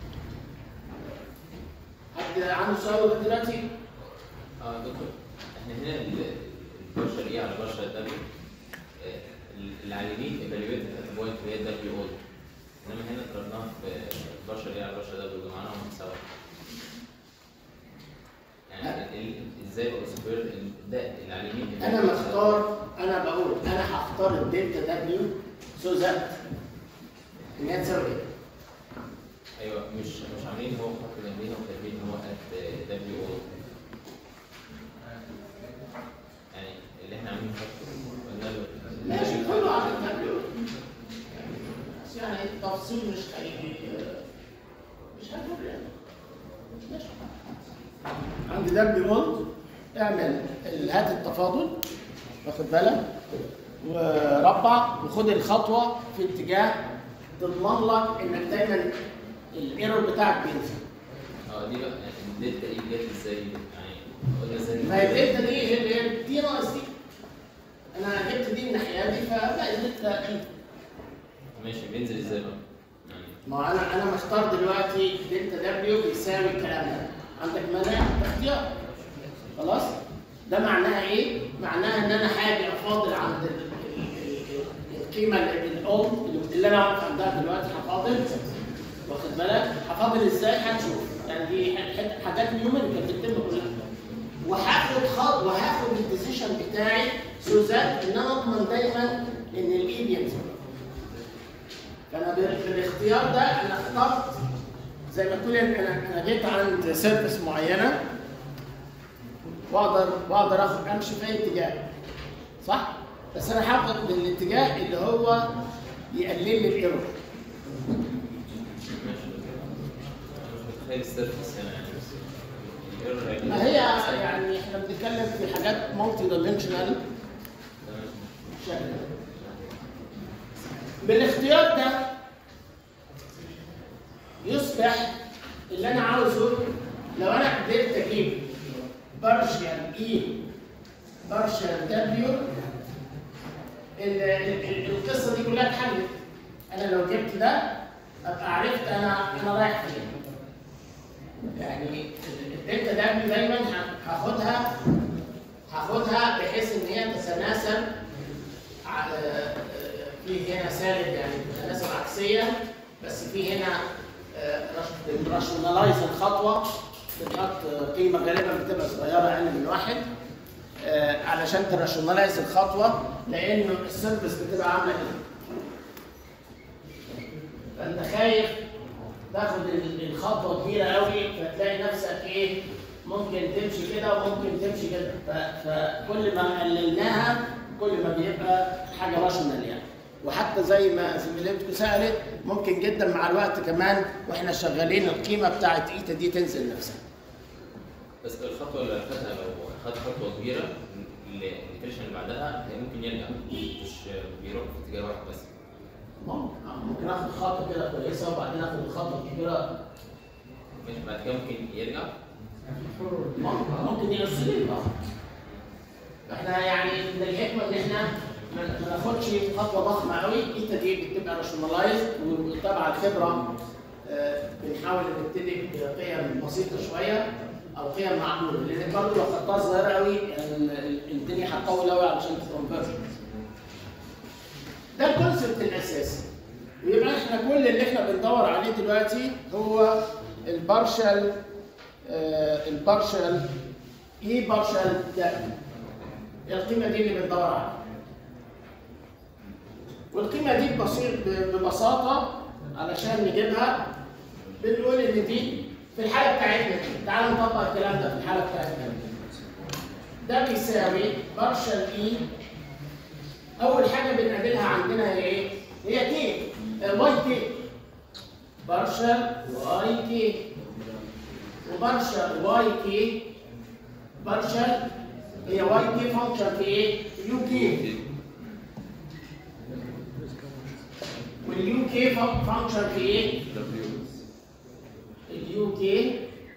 حد عنده سؤال لغايه دلوقتي؟ دكتور احنا هنا البشر ايه على بشر دبليو اللي على اليمين ايفالويت بوينت اللي هي دبليو اول، انما هنا ضربناها في بشر ايه على بشر دبليو جمعناهم سوا. يعني ازاي بقى سكوير ده اللي على اليمين؟ انا بقول انا هختار الدلتا دبليو سو ذات ان هي تساوي كده. ايوه مش عاملين هو خط جنبينا وكاتبين هو ات دبليو اول، يعني اللي احنا عاملين خط قلنا له ماشي كله على الدبليو، بس يعني التفصيل مش هيضر يعني. ماشي عند دبليو اولد اعمل هات التفاضل واخد بالك وربع وخد الخطوه في اتجاه تضمن لك انك دايما الايرور بتاعك بينزل. دي بقى الدلتا ايه جت ازاي؟ يعني قلنا ازاي؟ ما هي الدلتا دي هي دي ناقص دي. انا جبت دي من الناحيه دي فبقى الدلتا ايه؟ ماشي بينزل ازاي بقى؟ يعني ما انا مختار دلوقتي دلتا دبليو بيساوي الكلام ده. عندك مانع؟ اختيار. خلاص؟ ده معناها ايه؟ معناها ان انا هاجي افاضل عند القيمه الاولد اللي انا واقف عندها دلوقتي هفاضل، واخد بالك؟ هفاضل ازاي؟ هنشوف. يعني دي حاجات نيوميريكال بتتم كلها. وهاخد الديسيشن بتاعي سو ذات ان انا اضمن دايما ان الاي بينزل. فانا بالاختيار ده انا اخترت زي ما تقول انا جيت عند سيرفيس معينه واقدر اخد امشي في اي اتجاه صح؟ بس انا هاخد الاتجاه اللي هو يقلل لي الايرور. تخيل السيرفس هنا يعني ما هي يعني احنا بنتكلم في حاجات مالتي دايمنشنال شكل. بالاختيار ده يصبح اللي انا عاوزه لو انا قدرت اجيب بارشال اي بارشال دبليو القصه دي كلها اتحلت. انا لو جبت ده ابقى عرفت انا رايح فين. يعني الدلتا دبليو دايما هاخدها بحيث ان هي تتناسب في هنا سالب يعني تتناسب عكسيه، بس في هنا راشونالايز الخطوه بنحط قيمه غالبا بتبقى صغيره اقل من 1 علشان تراشونالايز الخطوه لانه السيرفيس بتبقى عامله كده. فانت خايف تاخد الخطوه كبيره قوي فتلاقي نفسك ايه ممكن تمشي كده وممكن تمشي كده، فكل ما قللناها كل ما بيبقى حاجه راشونال يعني. وحتى زي ما زميلتكم سالت ممكن جدا مع الوقت كمان واحنا شغالين القيمه بتاعت ايتا دي تنزل نفسها. بس الخطوه اللي اخذها لو خد خطوه كبيره الانتريشن اللي بعدها ممكن يرجع مش بيروح في اتجاه واحد بس. ممكن اخد خطوه كده كويسه وبعدين اخد الخطوه الكبيره ماشي بعد كده ممكن يرجع ممكن يرسل احنا يعني من الحكمه ان احنا ما ناخدش خطوه ضخمه قوي. ايتا دي بتبقى راشونالايز وتبع الخبره بنحاول نبتدي بقيم بسيطه شويه او قيم معقوله، لان برضه لو خدتها صغيره قوي الدنيا هتطول قوي علشان تكونفرت. ده الكونسبت الاساسي. ويبقى احنا كل اللي احنا بندور عليه دلوقتي هو البارشال اي بارشال ده القيمه دي اللي بندور عليها. والقيمه دي ببساطه علشان نجيبها بنقول ان دي في الحاله بتاعتنا دي. تعالوا نطبق الكلام ده في الحاله بتاعتنا دي. ده بيساوي بارشال اي. اول حاجه بنقابلها عندنا هي ايه؟ هي كي واي كي. بارشال واي كي وبارشال واي كي. بارشال هي واي كي فانكشن في ايه؟ يو كي. واليو كي فانكشن في ايه؟ اليو كي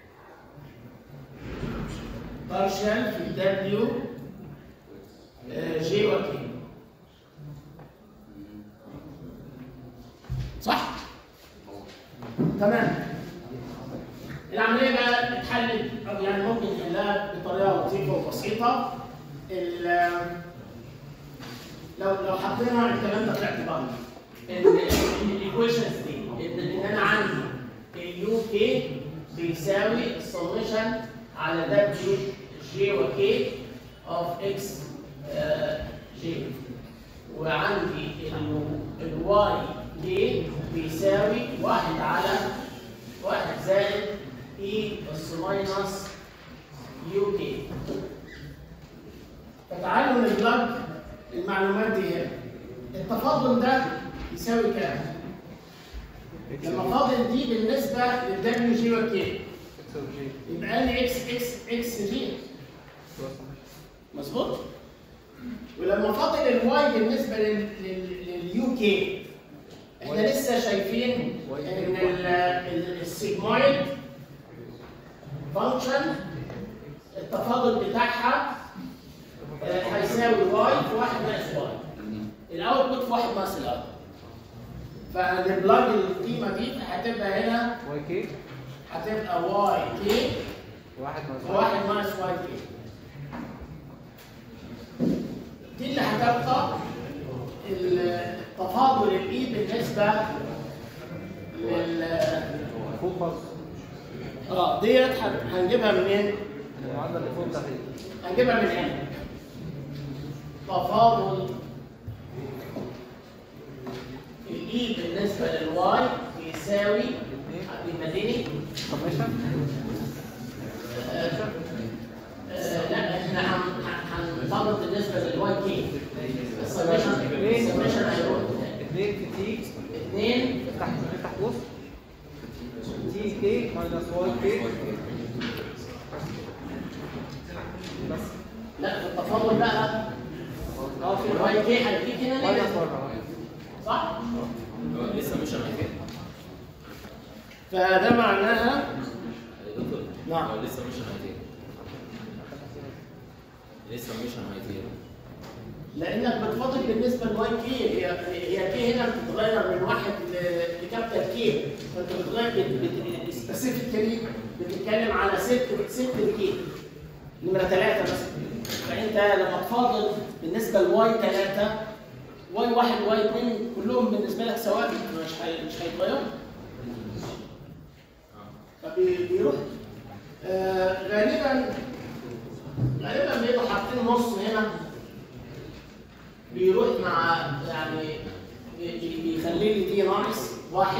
بارشال في دبليو جي وكي. صح؟ تمام. العمليه بقى اتحلت او يعني ممكن نحلها بطريقه لطيفه وبسيطه. لو حطينا الكلام ده في اعتبارنا الايكويشنز دي ان انا عندي اليو كي بيساوي السمشن على دبليو جي وكي اوف اكس جي، وعندي الواي كي بيساوي 1 على 1 زائد اي اس ماينس يو كي. فتعالوا نبلغ المعلومات دي هنا. التفاضل ده يساوي كام؟ لما فاضل دي بالنسبه للدبليو جي وكي يبقى لي اكس جي مظبوط؟ ولما فاضل الواي بالنسبه لليو كي احنا لسه شايفين ان السيجمويد فانكشن التفاضل بتاعها هيساوي واي في 1 ناقص واي. الاوتبوت في 1 ناقص الاوتبوت. فنبلج القيمه دي هتبقى هنا واي كي هتبقى واي كي 1 ناقص واي كي. دي اللي هتبقى التفاضل الاي بالنسبه لل فوق خالص. ديت هنجيبها منين؟ المعادله اللي فوق تحت هنجيبها من هنا. تفاضل الاي بالنسبه للواي بيساوي عبد المديني لا احنا هنفضل بالنسبه للواي كي السميشن هيروح 2 في تي 2 تحت قوس تي كي ماينس واي كي بس. لا في التفاضل بقى في الواي كي هيديك هنا ماينس نيجاتيف 4 صح؟ لسه مش هنعمل فده معناها نعم لسه مش هنعمل لسه مش هنعمل لانك بتفاضل بالنسبه لواي كي هي كي هنا بتتغير من واحد لكابيتال كي فانت بتغير سبيسيفيكالي بتتكلم على ست الكي نمره 3 مثلا فانت لما تفاضل بالنسبه لواي 3 واي 1 واي 2 كلهم بالنسبه لك ثوابت مش هيتغيروا فبيروح غالبا بيبقوا حاطين نص هنا بيروح مع يعني بيخلي لي دي ناقص 1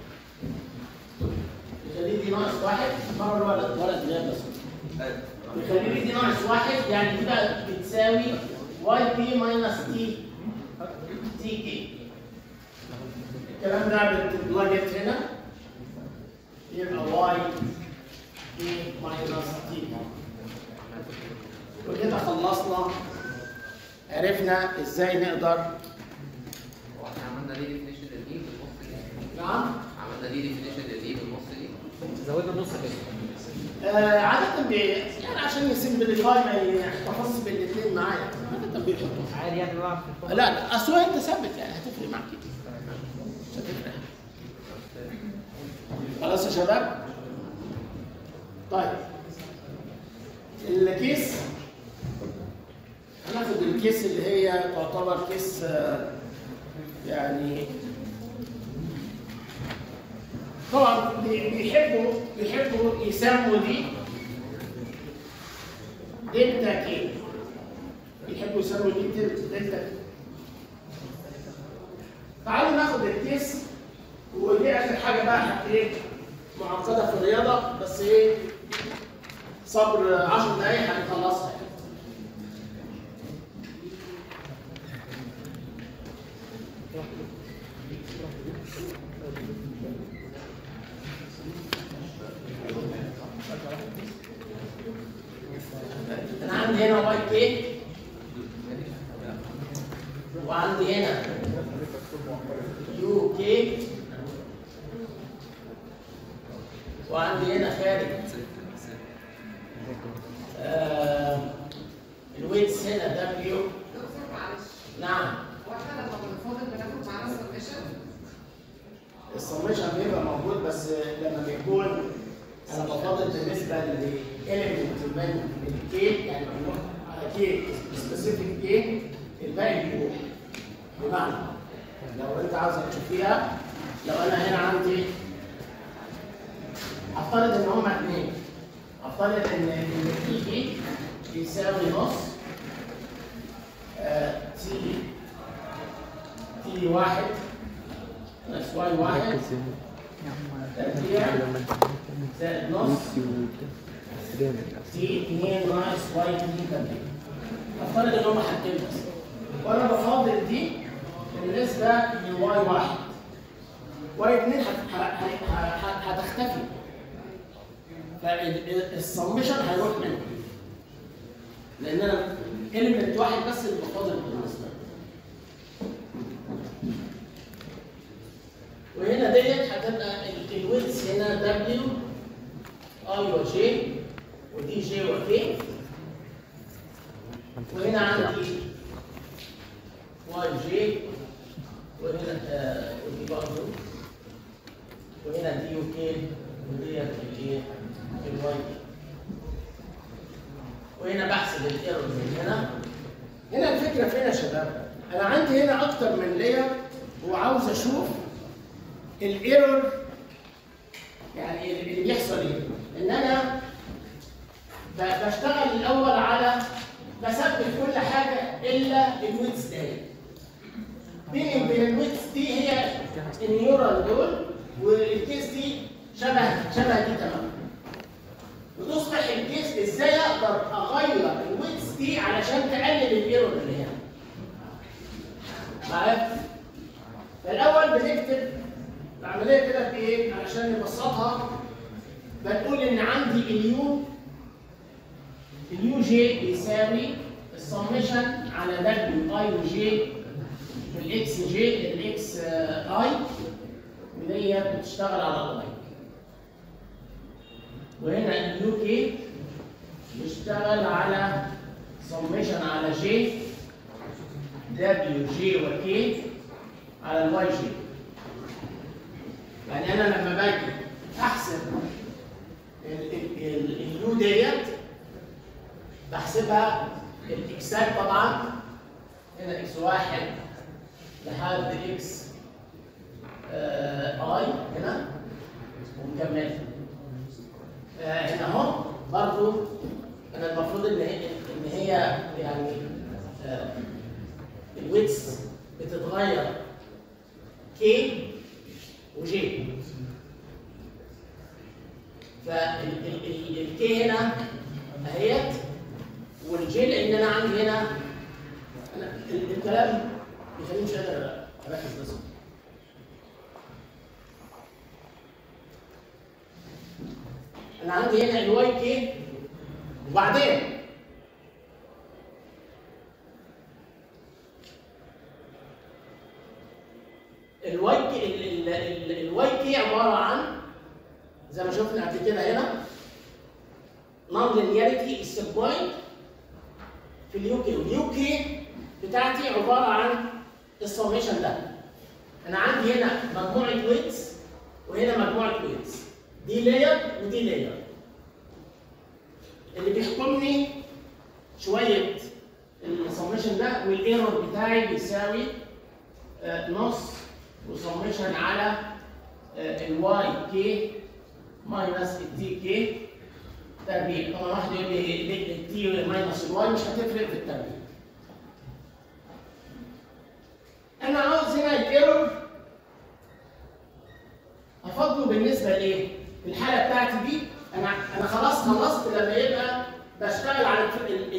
بيخلي لي دي ناقص 1 مره ورقه غياب بس بيخلي لي دي ناقص 1 يعني دي بقى بتساوي واي بي ماينس تي كي الكلام ده بتتلاجت هنا يبقى واي بي ماينس تي وكده خلصنا عرفنا ازاي نقدر واحنا عملنا دي ديفينيشن للاي بالنص دي. نعم عملنا دي ديفينيشن للاي بالنص دي. زودنا النص كده عادة يعني عشان يسمبليفاي ما يحتفظش بالاثنين معايا عادة بيحطوا عادي يعني نلعب في لا اصل هو انت ثابت يعني هتفرق معاك كتير مش هتفرق خلاص يا شباب طيب الكيس هناخد الكيس اللي هي تعتبر كيس يعني طبعا بيحبوا يسموا دي دلتا كي بيحبوا يسموا دي دلتا كي تعالوا ناخد الكيس ودي اخر حاجه بقى ايه معقده في الرياضه بس ايه صبر 10 دقايق هنخلصها انا عندي هنا واي كي وعندي هنا يو كي وعندي هنا خارج الويتس هنا دبليو معلش نعم واحنا لما بنفاضل بناخد معانا السميشن بيبقى موجود بس لما بيكون انا بفاضل بالنسبه لإيليمنت من الكي يعني بنروح على كي سبيسيفيك كي الباقي بيروح بمعنى لو انت عاوز تشوفيها لو انا هنا عندي افترض ان هما اثنين افترض ان تي بيساوي نص تي واحد ناقص واي واحد تربيع زائد نص تي 2 ناقص واي 2 تربيع افترض ان هم حاجتين بس وانا بفاضل دي بالنسبه لواي واحد واي 2 هتختفي فالسمشن هيروح منه لان انا إليمنت واحد بس اللي بفاضل بالنسبه له وهنا ديت هتبقى الويتس هنا دبليو اي وجي ودي جي وكي وهنا عندي واي جي وهنا ودي برضه وهنا دي وكي وديت الايه الواي وهنا بحسب الايرور من هنا الفكره فين يا شباب؟ انا عندي هنا اكتر من لاير وعاوز اشوف الايرور يعني اللي بيحصل ايه؟ ان انا بشتغل الاول على بثبت كل حاجه الا الويتس دي. بين الويتس دي هي النيورال دول، والكيس دي شبه دي تماما. وتصبح الكيس ازاي اقدر اغير الويتس دي علشان تقلل الايرور اللي هنا. معايا؟ فالاول بنكتب العمليه كده بايه علشان نبسطها. بنقول ان عندي اليو جي بيساوي السمشن على دبليو اي وجي في الاكس جي الاكس اي، ودي بتشتغل على الاي. وهنا اليو كي بيشتغل على سمشن على جي دبليو جي وكي على الواي جي. يعني انا لما باجي احسب اليو ديت بحسبها الاكسات طبعا. هنا اكس واحد لحد اكس اي هنا ومكمل. هنا اهو برضو انا المفروض ان هي يعني الويتس بتتغير كي وجي. فالكي هنا اهيت والجي، لان انا عندي هنا الكلام بيخليني مش قادر اركز. بس انا عندي هنا الواي كي، وبعدين الواي كي عباره عن زي ما شفنا قبل كده هنا نون لينياريتي السيت بوينت في اليو كي، واليو كي بتاعتي عباره عن السميشن ده. انا عندي هنا مجموعه ويتس وهنا مجموعه ويتس، دي لاير ودي لاير. اللي بيحكمني شويه السميشن ده، والايرور بتاعي بيساوي نص وسميشن على الواي كي ماينس التي كي تربيع. طبعا واحد يقول لي التي ماينس الواي مش هتفرق في التربيع. انا عاوز هنا الايرور افضله بالنسبه لايه؟ في الحاله بتاعتي دي انا خلاص خلصت لما يبقى بشتغل على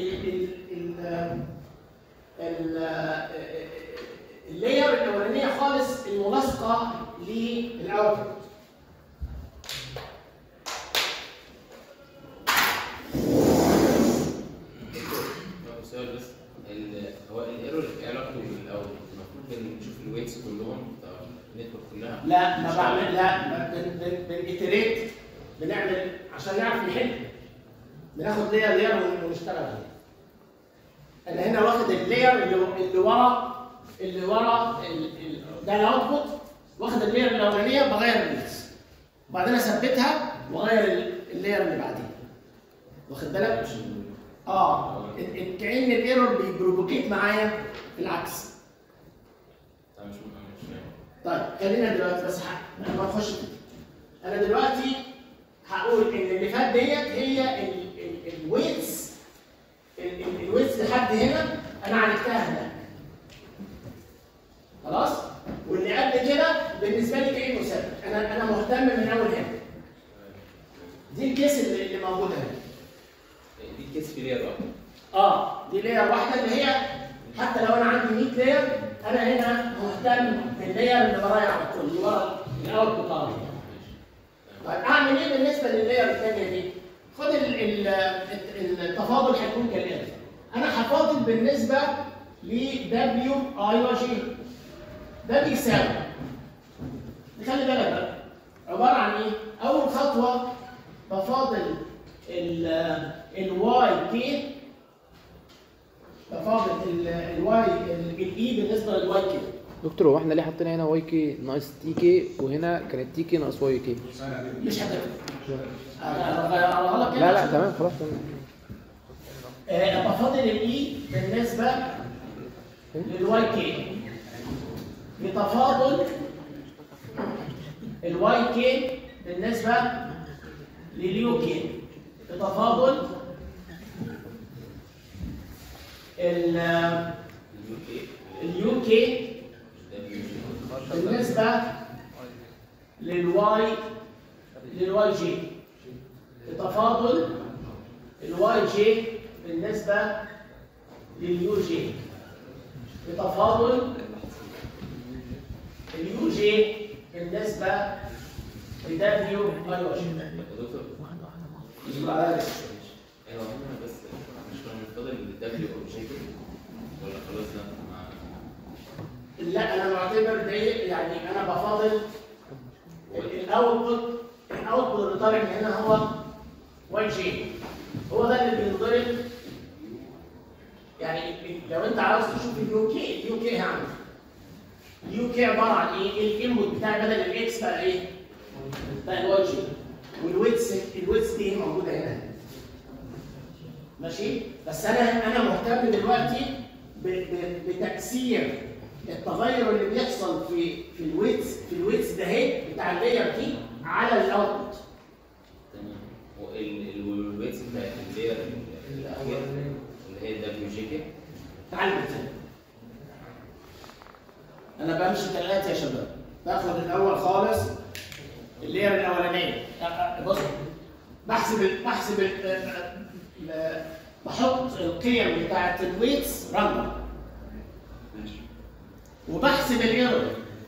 اللاير الاولانيه خالص الملاصقه للاوتبوت. سؤال بس، هو الايرور ايه علاقته بالاول؟ المفروض نشوف الويتس كلهم النتورك كلها. لا ما بعمل، لا بنتريت، بنعمل عشان نعرف نحل، بناخد لاير ونشتغل عليها. انا هنا واخد اللاير اللي ورا ده الاوتبوت، واخد اللاير الاولانيه بغير الويتس، وبعدين اثبتها واغير اللاير اللي بعديها. واخد بالك؟ كأن الايرور بيبروبوكيت معايا العكس. طيب خلينا دلوقتي بس ما نخش. انا دلوقتي هقول ان اللي فات ديت هي الويتس، الويتس لحد هنا انا عالجتها هناك. خلاص؟ واللي قبل كده بالنسبه لي كانه ثابت. انا مهتم من اول هنا. دي الكيس اللي موجوده هنا. دي الكيس في لاير واحده. دي لاير واحده اللي هي حتى لو انا عندي 100 لاير انا هنا مهتم باللاير اللي ورايا على طول، اللي ورا الاوت بتاعي. طيب اعمل ايه بالنسبه لللاير الثانيه دي؟ خد التفاضل هيكون كالاتي. انا هفاضل بالنسبه ل دبليو اي وجي. ده بيساوي، خلي بالك بقى عباره عن ايه؟ اول خطوه بفاضل الواي كي، بفاضل الواي الاي بالنسبه للواي كي. دكتور هو احنا ليه حطينا هنا واي كي ناقص تي كي وهنا كانت تي كي ناقص واي كي؟ مش هتفرق. اغيرها لك. لا تمام خلاص تمام. بفاضل الاي بالنسبه للواي كي بتفاضل الواي كي بالنسبه لليو كي بتفاضل اليو كي بالنسبه للواي جي تفاضل الواي جي بالنسبه لليو جي تفاضل اليو جي بالنسبه لدبليو اي او جي. ايوه هنا بس مش بنفضل الدبليو اوبجيكت ولا خلاص ده لا انا معتبر ده يعني انا بفاضل الاوتبوت اللي طالع من هنا هو واي جي، هو ده اللي بينضرب. يعني لو انت عاوز تشوف اليو كي يعني اليو كي عباره عن ايه؟ الانبوت بتاعي بدل الاكس بقى ايه؟ بقى الواي جي، والويتس دي موجوده هنا ماشي. بس انا مهتم دلوقتي بتاثير التغير اللي بيحصل في الويتس ده اهي بتاع اللاير دي على الاوتبوت. تمام. والويتس بتاعت اللاير اللي هي الدبليو جي كي. تعالوا تاني. انا بمشي كالاتي يا شباب. باخد الاول خالص اللاير الاولانيه. بص بحط القيم بتاعت الويتس راندوم وبحسب الايرور،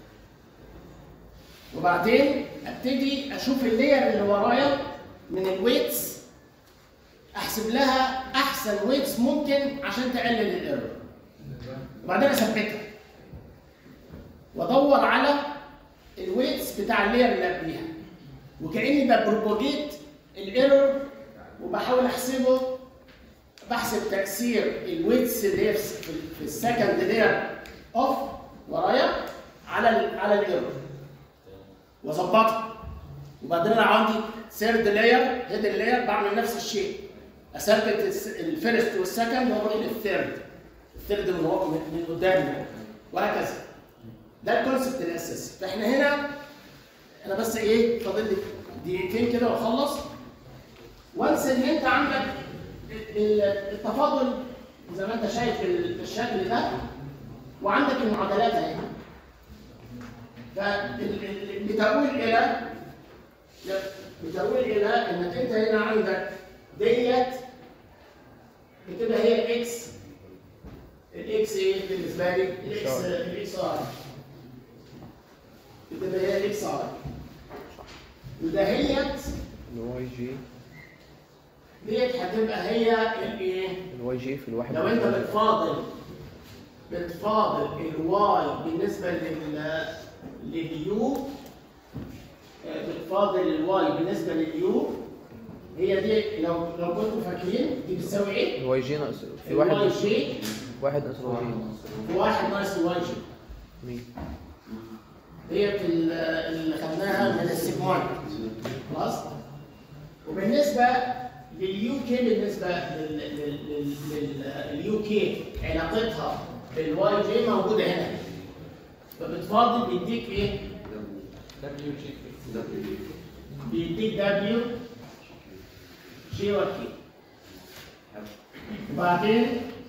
وبعدين ابتدي اشوف اللاير اللي ورايا من الويتس احسب لها احسن ويتس ممكن عشان تقلل الايرور، وبعدين اثبتها وادور على الويتس بتاع اللاير اللي قبليها، وكاني ببروبوجيت الايرور وبحاول احسبه. بحسب تاثير الويتس اللي هي في السكند لاير اوف ورايا على الايرور واظبطها. وبعدين انا عندي ثيرد لاير هيد لاير بعمل نفس الشيء، اثبت الفيرست والسكند واروح للثيرد من قدام وهكذا. ده الكونسبت الاساسي. فاحنا هنا انا بس ايه فاضل لي دقيقتين كده واخلص. وانس ان انت عندك التفاضل زي ما انت شايف بالشكل ده، وعندك المعادلات اهي، بتقول الى انك انت هنا عندك ديت بتبقى هي الاكس ايه بالنسبه لي؟ الاكس ار بتبقى هي الاكس ار، ودهيت الواي جي ديت هتبقى هي الايه؟ الواي جي في الواحد. لو انت بتفاضل الواي بالنسبه لليو، بتفاضل الواي بالنسبه لليو، هي دي لو كنتوا فاكرين دي بتساوي ايه؟ الواي جي ناقص في الواي واحد جي واحد ناقص الواي جي في واحد ناقص الواي جي. مين؟ ديت اللي خدناها من السيجمويد خلاص. وبالنسبه لليو كي، بالنسبه لليو كي علاقتها بالواي جي موجوده هنا، فبتفاضل بيديك ايه؟ دبليو جي بيديك دبليو جي وكي. وبعدين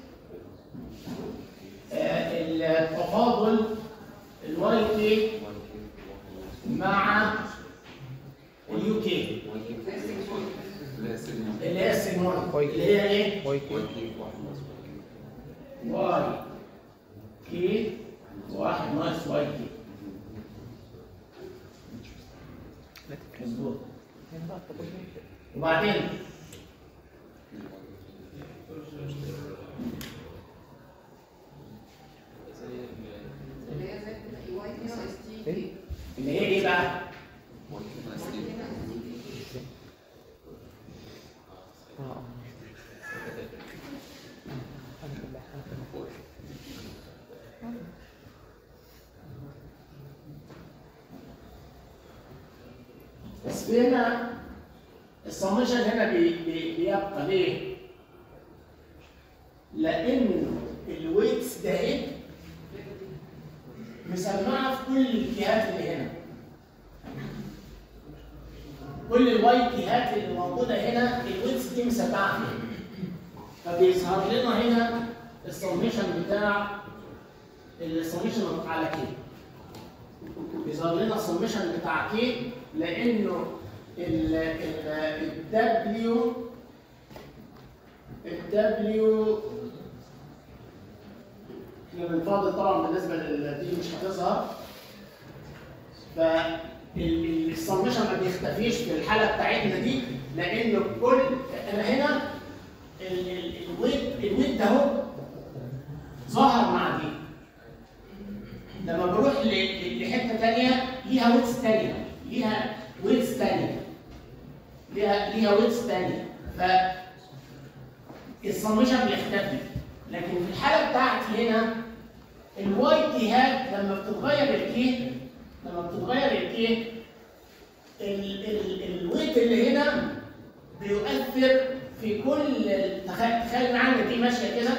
التفاضل الواي كي مع اليو كي اللي هي السيجمويد اللي هي ايه؟ واي كي واي كي واحد ناقص واي كي. مظبوط. وبعدين اللي هي ايه بقى؟ بس هنا السمشن هنا بيبقى ليه؟ لأن الويتس ده ايه؟ مسمعة في كل الجهات اللي هنا. كل الواي كيهات اللي موجودة هنا الويتس دي مسمعة فيها. فبيظهر لنا هنا السميشن بتاع السميشن على كي. بيظهر لنا السميشن بتاع كي لانه الدبليو احنا بنفاضل طبعا بالنسبه دي مش هتظهر. فالسميشن ما بيختفيش في الحاله بتاعتنا دي لانه كل انا هنا الويت ده اهو ظهر مع دي. لما بروح لحته ثانيه ليها ويتس ثانيه، ليها ويتس ثانيه، ليها ويتس ثانيه، فالسميشن بيختفي. لكن في الحاله بتاعتي هنا الواي تي هات لما بتتغير الكي، الويت اللي هنا بيؤثر في كل تخيل معانا دي ماشيه كده.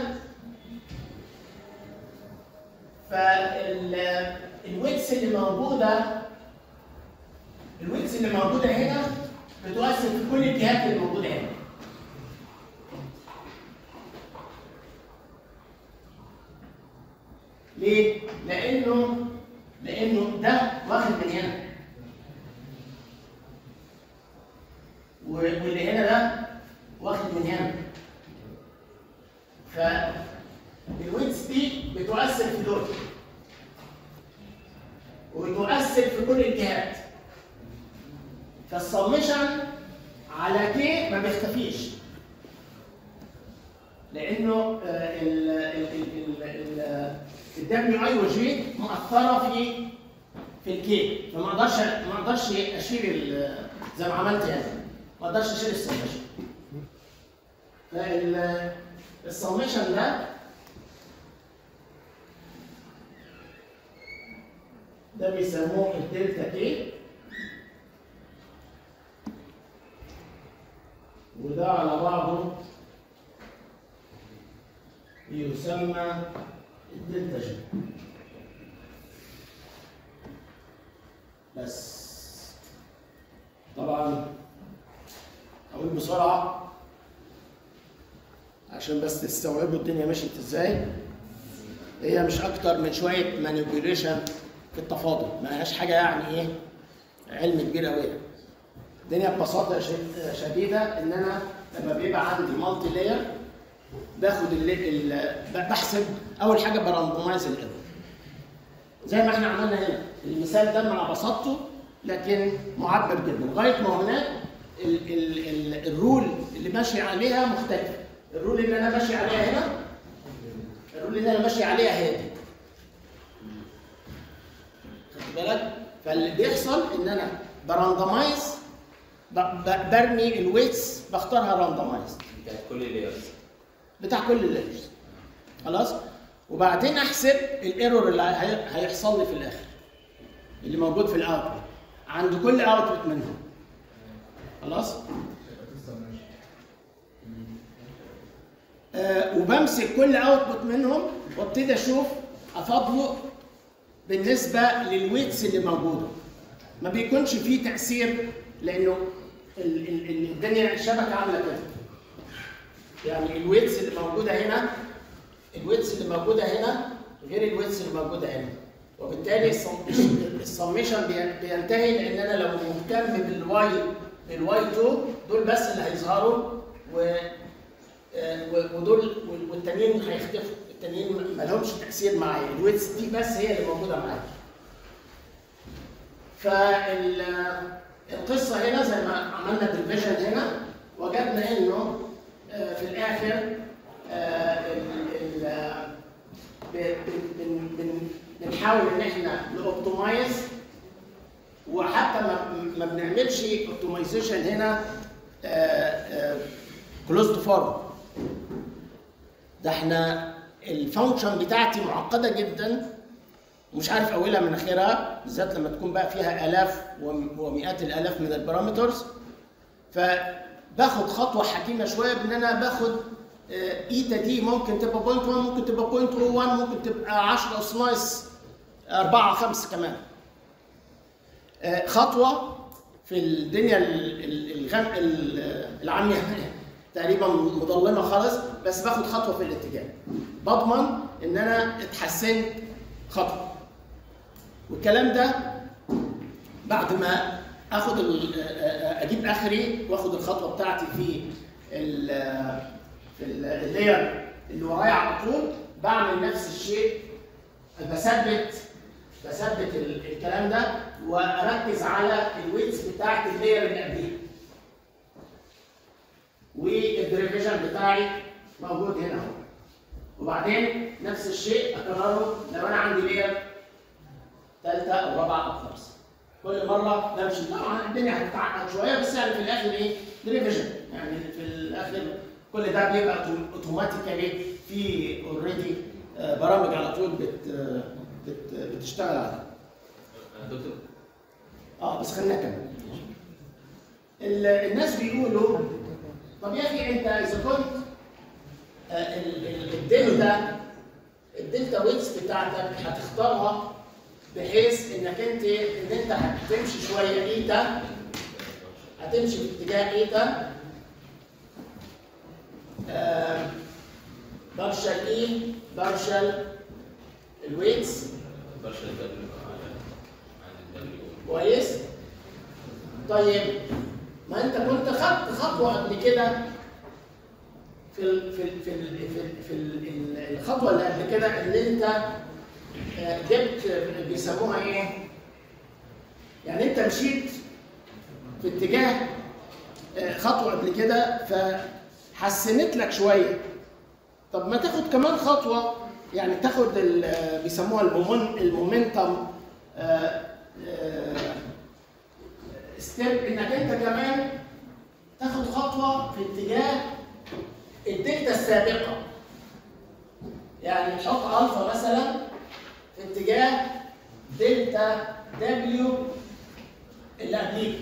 فالويتس اللي موجوده هنا بتؤثر في كل الجهات اللي موجوده هنا. ليه؟ لانه ده واخد من هنا واللي هنا ده واخد من هنا. فالويتس دي بتؤثر في دول وبتؤثر في كل الجهات. فالسميشن على كي ما بيختفيش لانه الدبليو اي وجي مؤثره في الكي، فما اقدرش اشيل زي ما عملت هنا، ما اقدرش اشيل السميشن. فالسميشن ده بيسموه الدلتا كي، وده على بعضه يسمى الدلتا جي. بس طبعا اقول بسرعه عشان بس تستوعبوا الدنيا مشيت ازاي. هي مش اكتر من شويه مانيبيوليشن في التفاضل، ما هياش حاجه يعني ايه علم كبير قوي. الدنيا ببساطه شديده ان انا لما بيبقى عندي مالتي لاير باخد بحسب اول حاجه براندومايز الايرور زي ما احنا عملنا هنا. المثال ده مع بساطته لكن معبر جدا لغايه ما هناك الرول اللي ماشي عليها مختلفه. الرول اللي انا ماشي عليها هنا، الرول اللي انا ماشي عليها هي دي. خدت بالك؟ فاللي بيحصل ان انا براندومايز، برمي الويتس بختارها راندومايز بتاعت كل اللايرز، بتاع كل اللايرز. خلاص؟ وبعدين احسب الايرور اللي هيحصل لي في الاخر اللي موجود في الاوتبوت عند كل اوتبوت منهم. خلاص؟ وبمسك كل اوتبوت منهم وابتدي اشوف افاضله بالنسبه للويتس اللي موجوده. ما بيكونش فيه تاثير لانه الدنيا الشبكه عامله كده. يعني الويتس اللي موجوده هنا، الويتس اللي موجوده هنا غير الويتس اللي موجوده هنا، وبالتالي السميشن بينتهي لان انا لو مهتم بالواي 2 دول بس اللي هيظهروا ودول والتانيين هيختفوا. التانيين ما لهمش تاثير معايا، الويتس دي بس هي اللي موجوده معايا. فالقصه هنا زي ما عملنا ديفيجن هنا وجدنا انه في الاخر بنحاول ان احنا نوبتمايز، وحتى ما بنعملش اوبتمايزيشن هنا كلوزد فورم. ده احنا الفانكشن بتاعتي معقده جدا ومش عارف اولها من اخرها، بالذات لما تكون بقى فيها الاف ومئات الالاف من البارامترز. فباخد خطوه حكيمه شويه بان انا باخد ايتا دي ممكن تبقى 0.1، ممكن تبقى 0.01، ممكن تبقى 10 اس ناقص 4 5 كمان. خطوه في الدنيا العاميه تقريبا مظلمه خالص، بس باخد خطوه في الاتجاه، بضمن ان انا اتحسنت خطوه. والكلام ده بعد ما اخد اجيب اخري واخد الخطوه بتاعتي في اللاير اللي ورايا على طول، بعمل نفس الشيء، بثبت الكلام ده واركز على الويتس بتاعت اللاير اللي قبليه. والديريفيشن بتاعي موجود هنا اهو. وبعدين نفس الشيء اكرره لو انا عندي لاير ثالثه او رابعه او خامسه. كل مره بمشي، طبعا الدنيا هتتعقد شويه بس يعني في الاخر ايه؟ ديريفيشن، يعني في الاخر كل ده بيبقى اوتوماتيكالي في اوريدي برامج على طول بتشتغل عليها. دكتور بس خلينا نكمل. الناس بيقولوا طب يا اخي انت اذا كنت الدلتا ويتس بتاعتك هتختارها بحيث انك انت هتمشي شويه ايتا، هتمشي في اتجاه ايتا بارشل اي بارشل الويتس بارشل دبليو كويس. طيب ما انت كنت خدت خطوه قبل كده في الخطوه اللي قبل كده اللي انت جبت بيسموها ايه؟ يعني انت مشيت في اتجاه خطوه قبل كده فحسنت لك شويه. طب ما تاخد كمان خطوه، يعني تاخد بيسموها المومنتم ستيب، انك انت كمان تاخد خطوه في اتجاه الدلتا السابقه. يعني تحط الفا مثلا في اتجاه دلتا دبليو اللي قبليه.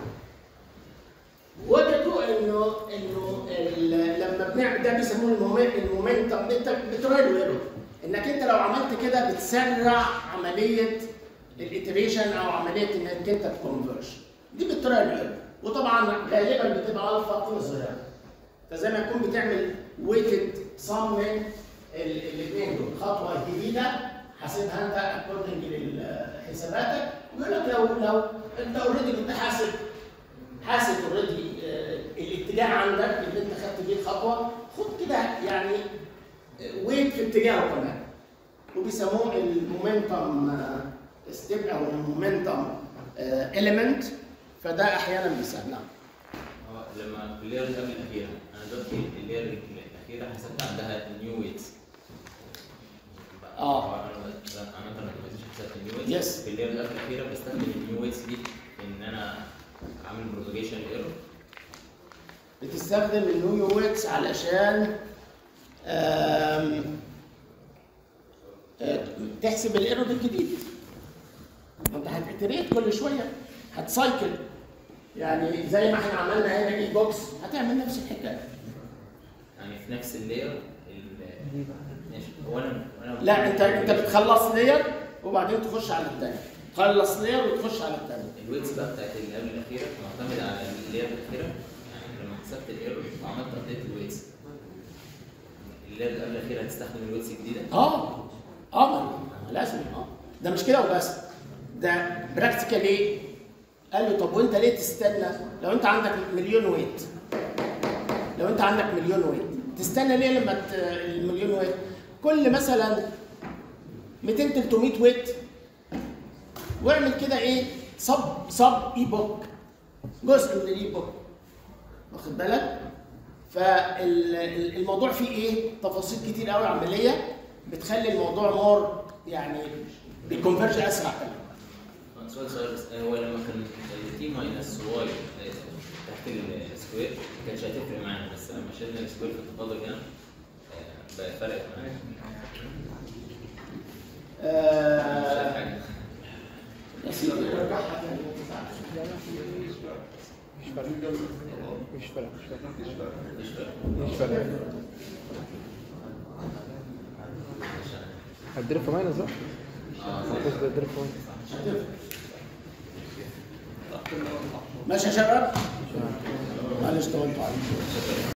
وجدوا انه لما بنعمل ده بيسموه المومنتم، انت بترايل ايرور، انك انت لو عملت كده بتسرع عمليه الاتريشن او عمليه انك انت تكونفرج. دي بالترايل ايرور، وطبعا غالبا بتبقى الفا قيمه صغيره. فزي ما يكون بتعمل ويتد صم من الاثنين دول، خطوه جديده حاسبها انت اكوردنج لحساباتك، ويقول لك لو انت اوريدي كنت حاسب اوريدي الاتجاه عندك اللي انت خدت بيه الخطوه، خد كده يعني ويت في اتجاهه كمان. وبيسموه المومنتم ستيب او المومنتم اليمنت، فده احيانا بيساعد. نعم. لما في اللير اللي قبل الاخيره، انا دلوقتي اللير الاخيره حسبت عندها نيو ويتس. عملت رانdoمايزيشن حسبت النيو ويتس. في اللير اللي قبل الاخيره بستخدم النيو ويتس دي ان انا اعمل بروباجيشن ايرور. بتستخدم النيو ويتس علشان تحسب الايرور الجديد. انت هتتريت كل شويه، هتسايكل، يعني زي ما احنا عملنا هنا اي بوكس هتعمل نفس الحكايه. يعني في نفس اللاير لا، انت بتخلص لاير وبعدين تخش على الثاني، تخلص لاير وتخش على الثاني. الويتس بقى بتاعت اللي قبل الاخيره معتمده على اللاير الاخيره. يعني لما حسبت الايرور وعملت ابديت الويتس، اللاير اللي قبل الاخيره هتستخدم الويتس الجديده؟ لازم. ده مش كده وبس، ده براكتيكال ايه؟ قال له طب وانت ليه تستنى؟ لو انت عندك مليون ويت، تستنى ليه لما المليون ويت؟ كل مثلا 200 300 ويت واعمل كده ايه؟ صب اي بوك، جزء من الاي بوك، واخد بالك؟ فالموضوع فيه ايه؟ تفاصيل كتير قوي عمليه بتخلي الموضوع مور يعني بيكونفرج اسرع كمان. سؤال بس، هو لما كان تي ماينس واي تحت السكوير ما كانش هتفرق معانا، بس لما شلنا السكوير في التفاضل هنا بقى فرقت معانا. يا سيدي رجعها تاني. مش فارق. هتضرب في ماينس بقى؟ هتضرب في ماينس. ماشي يا شباب؟ معلش طولت عليكم.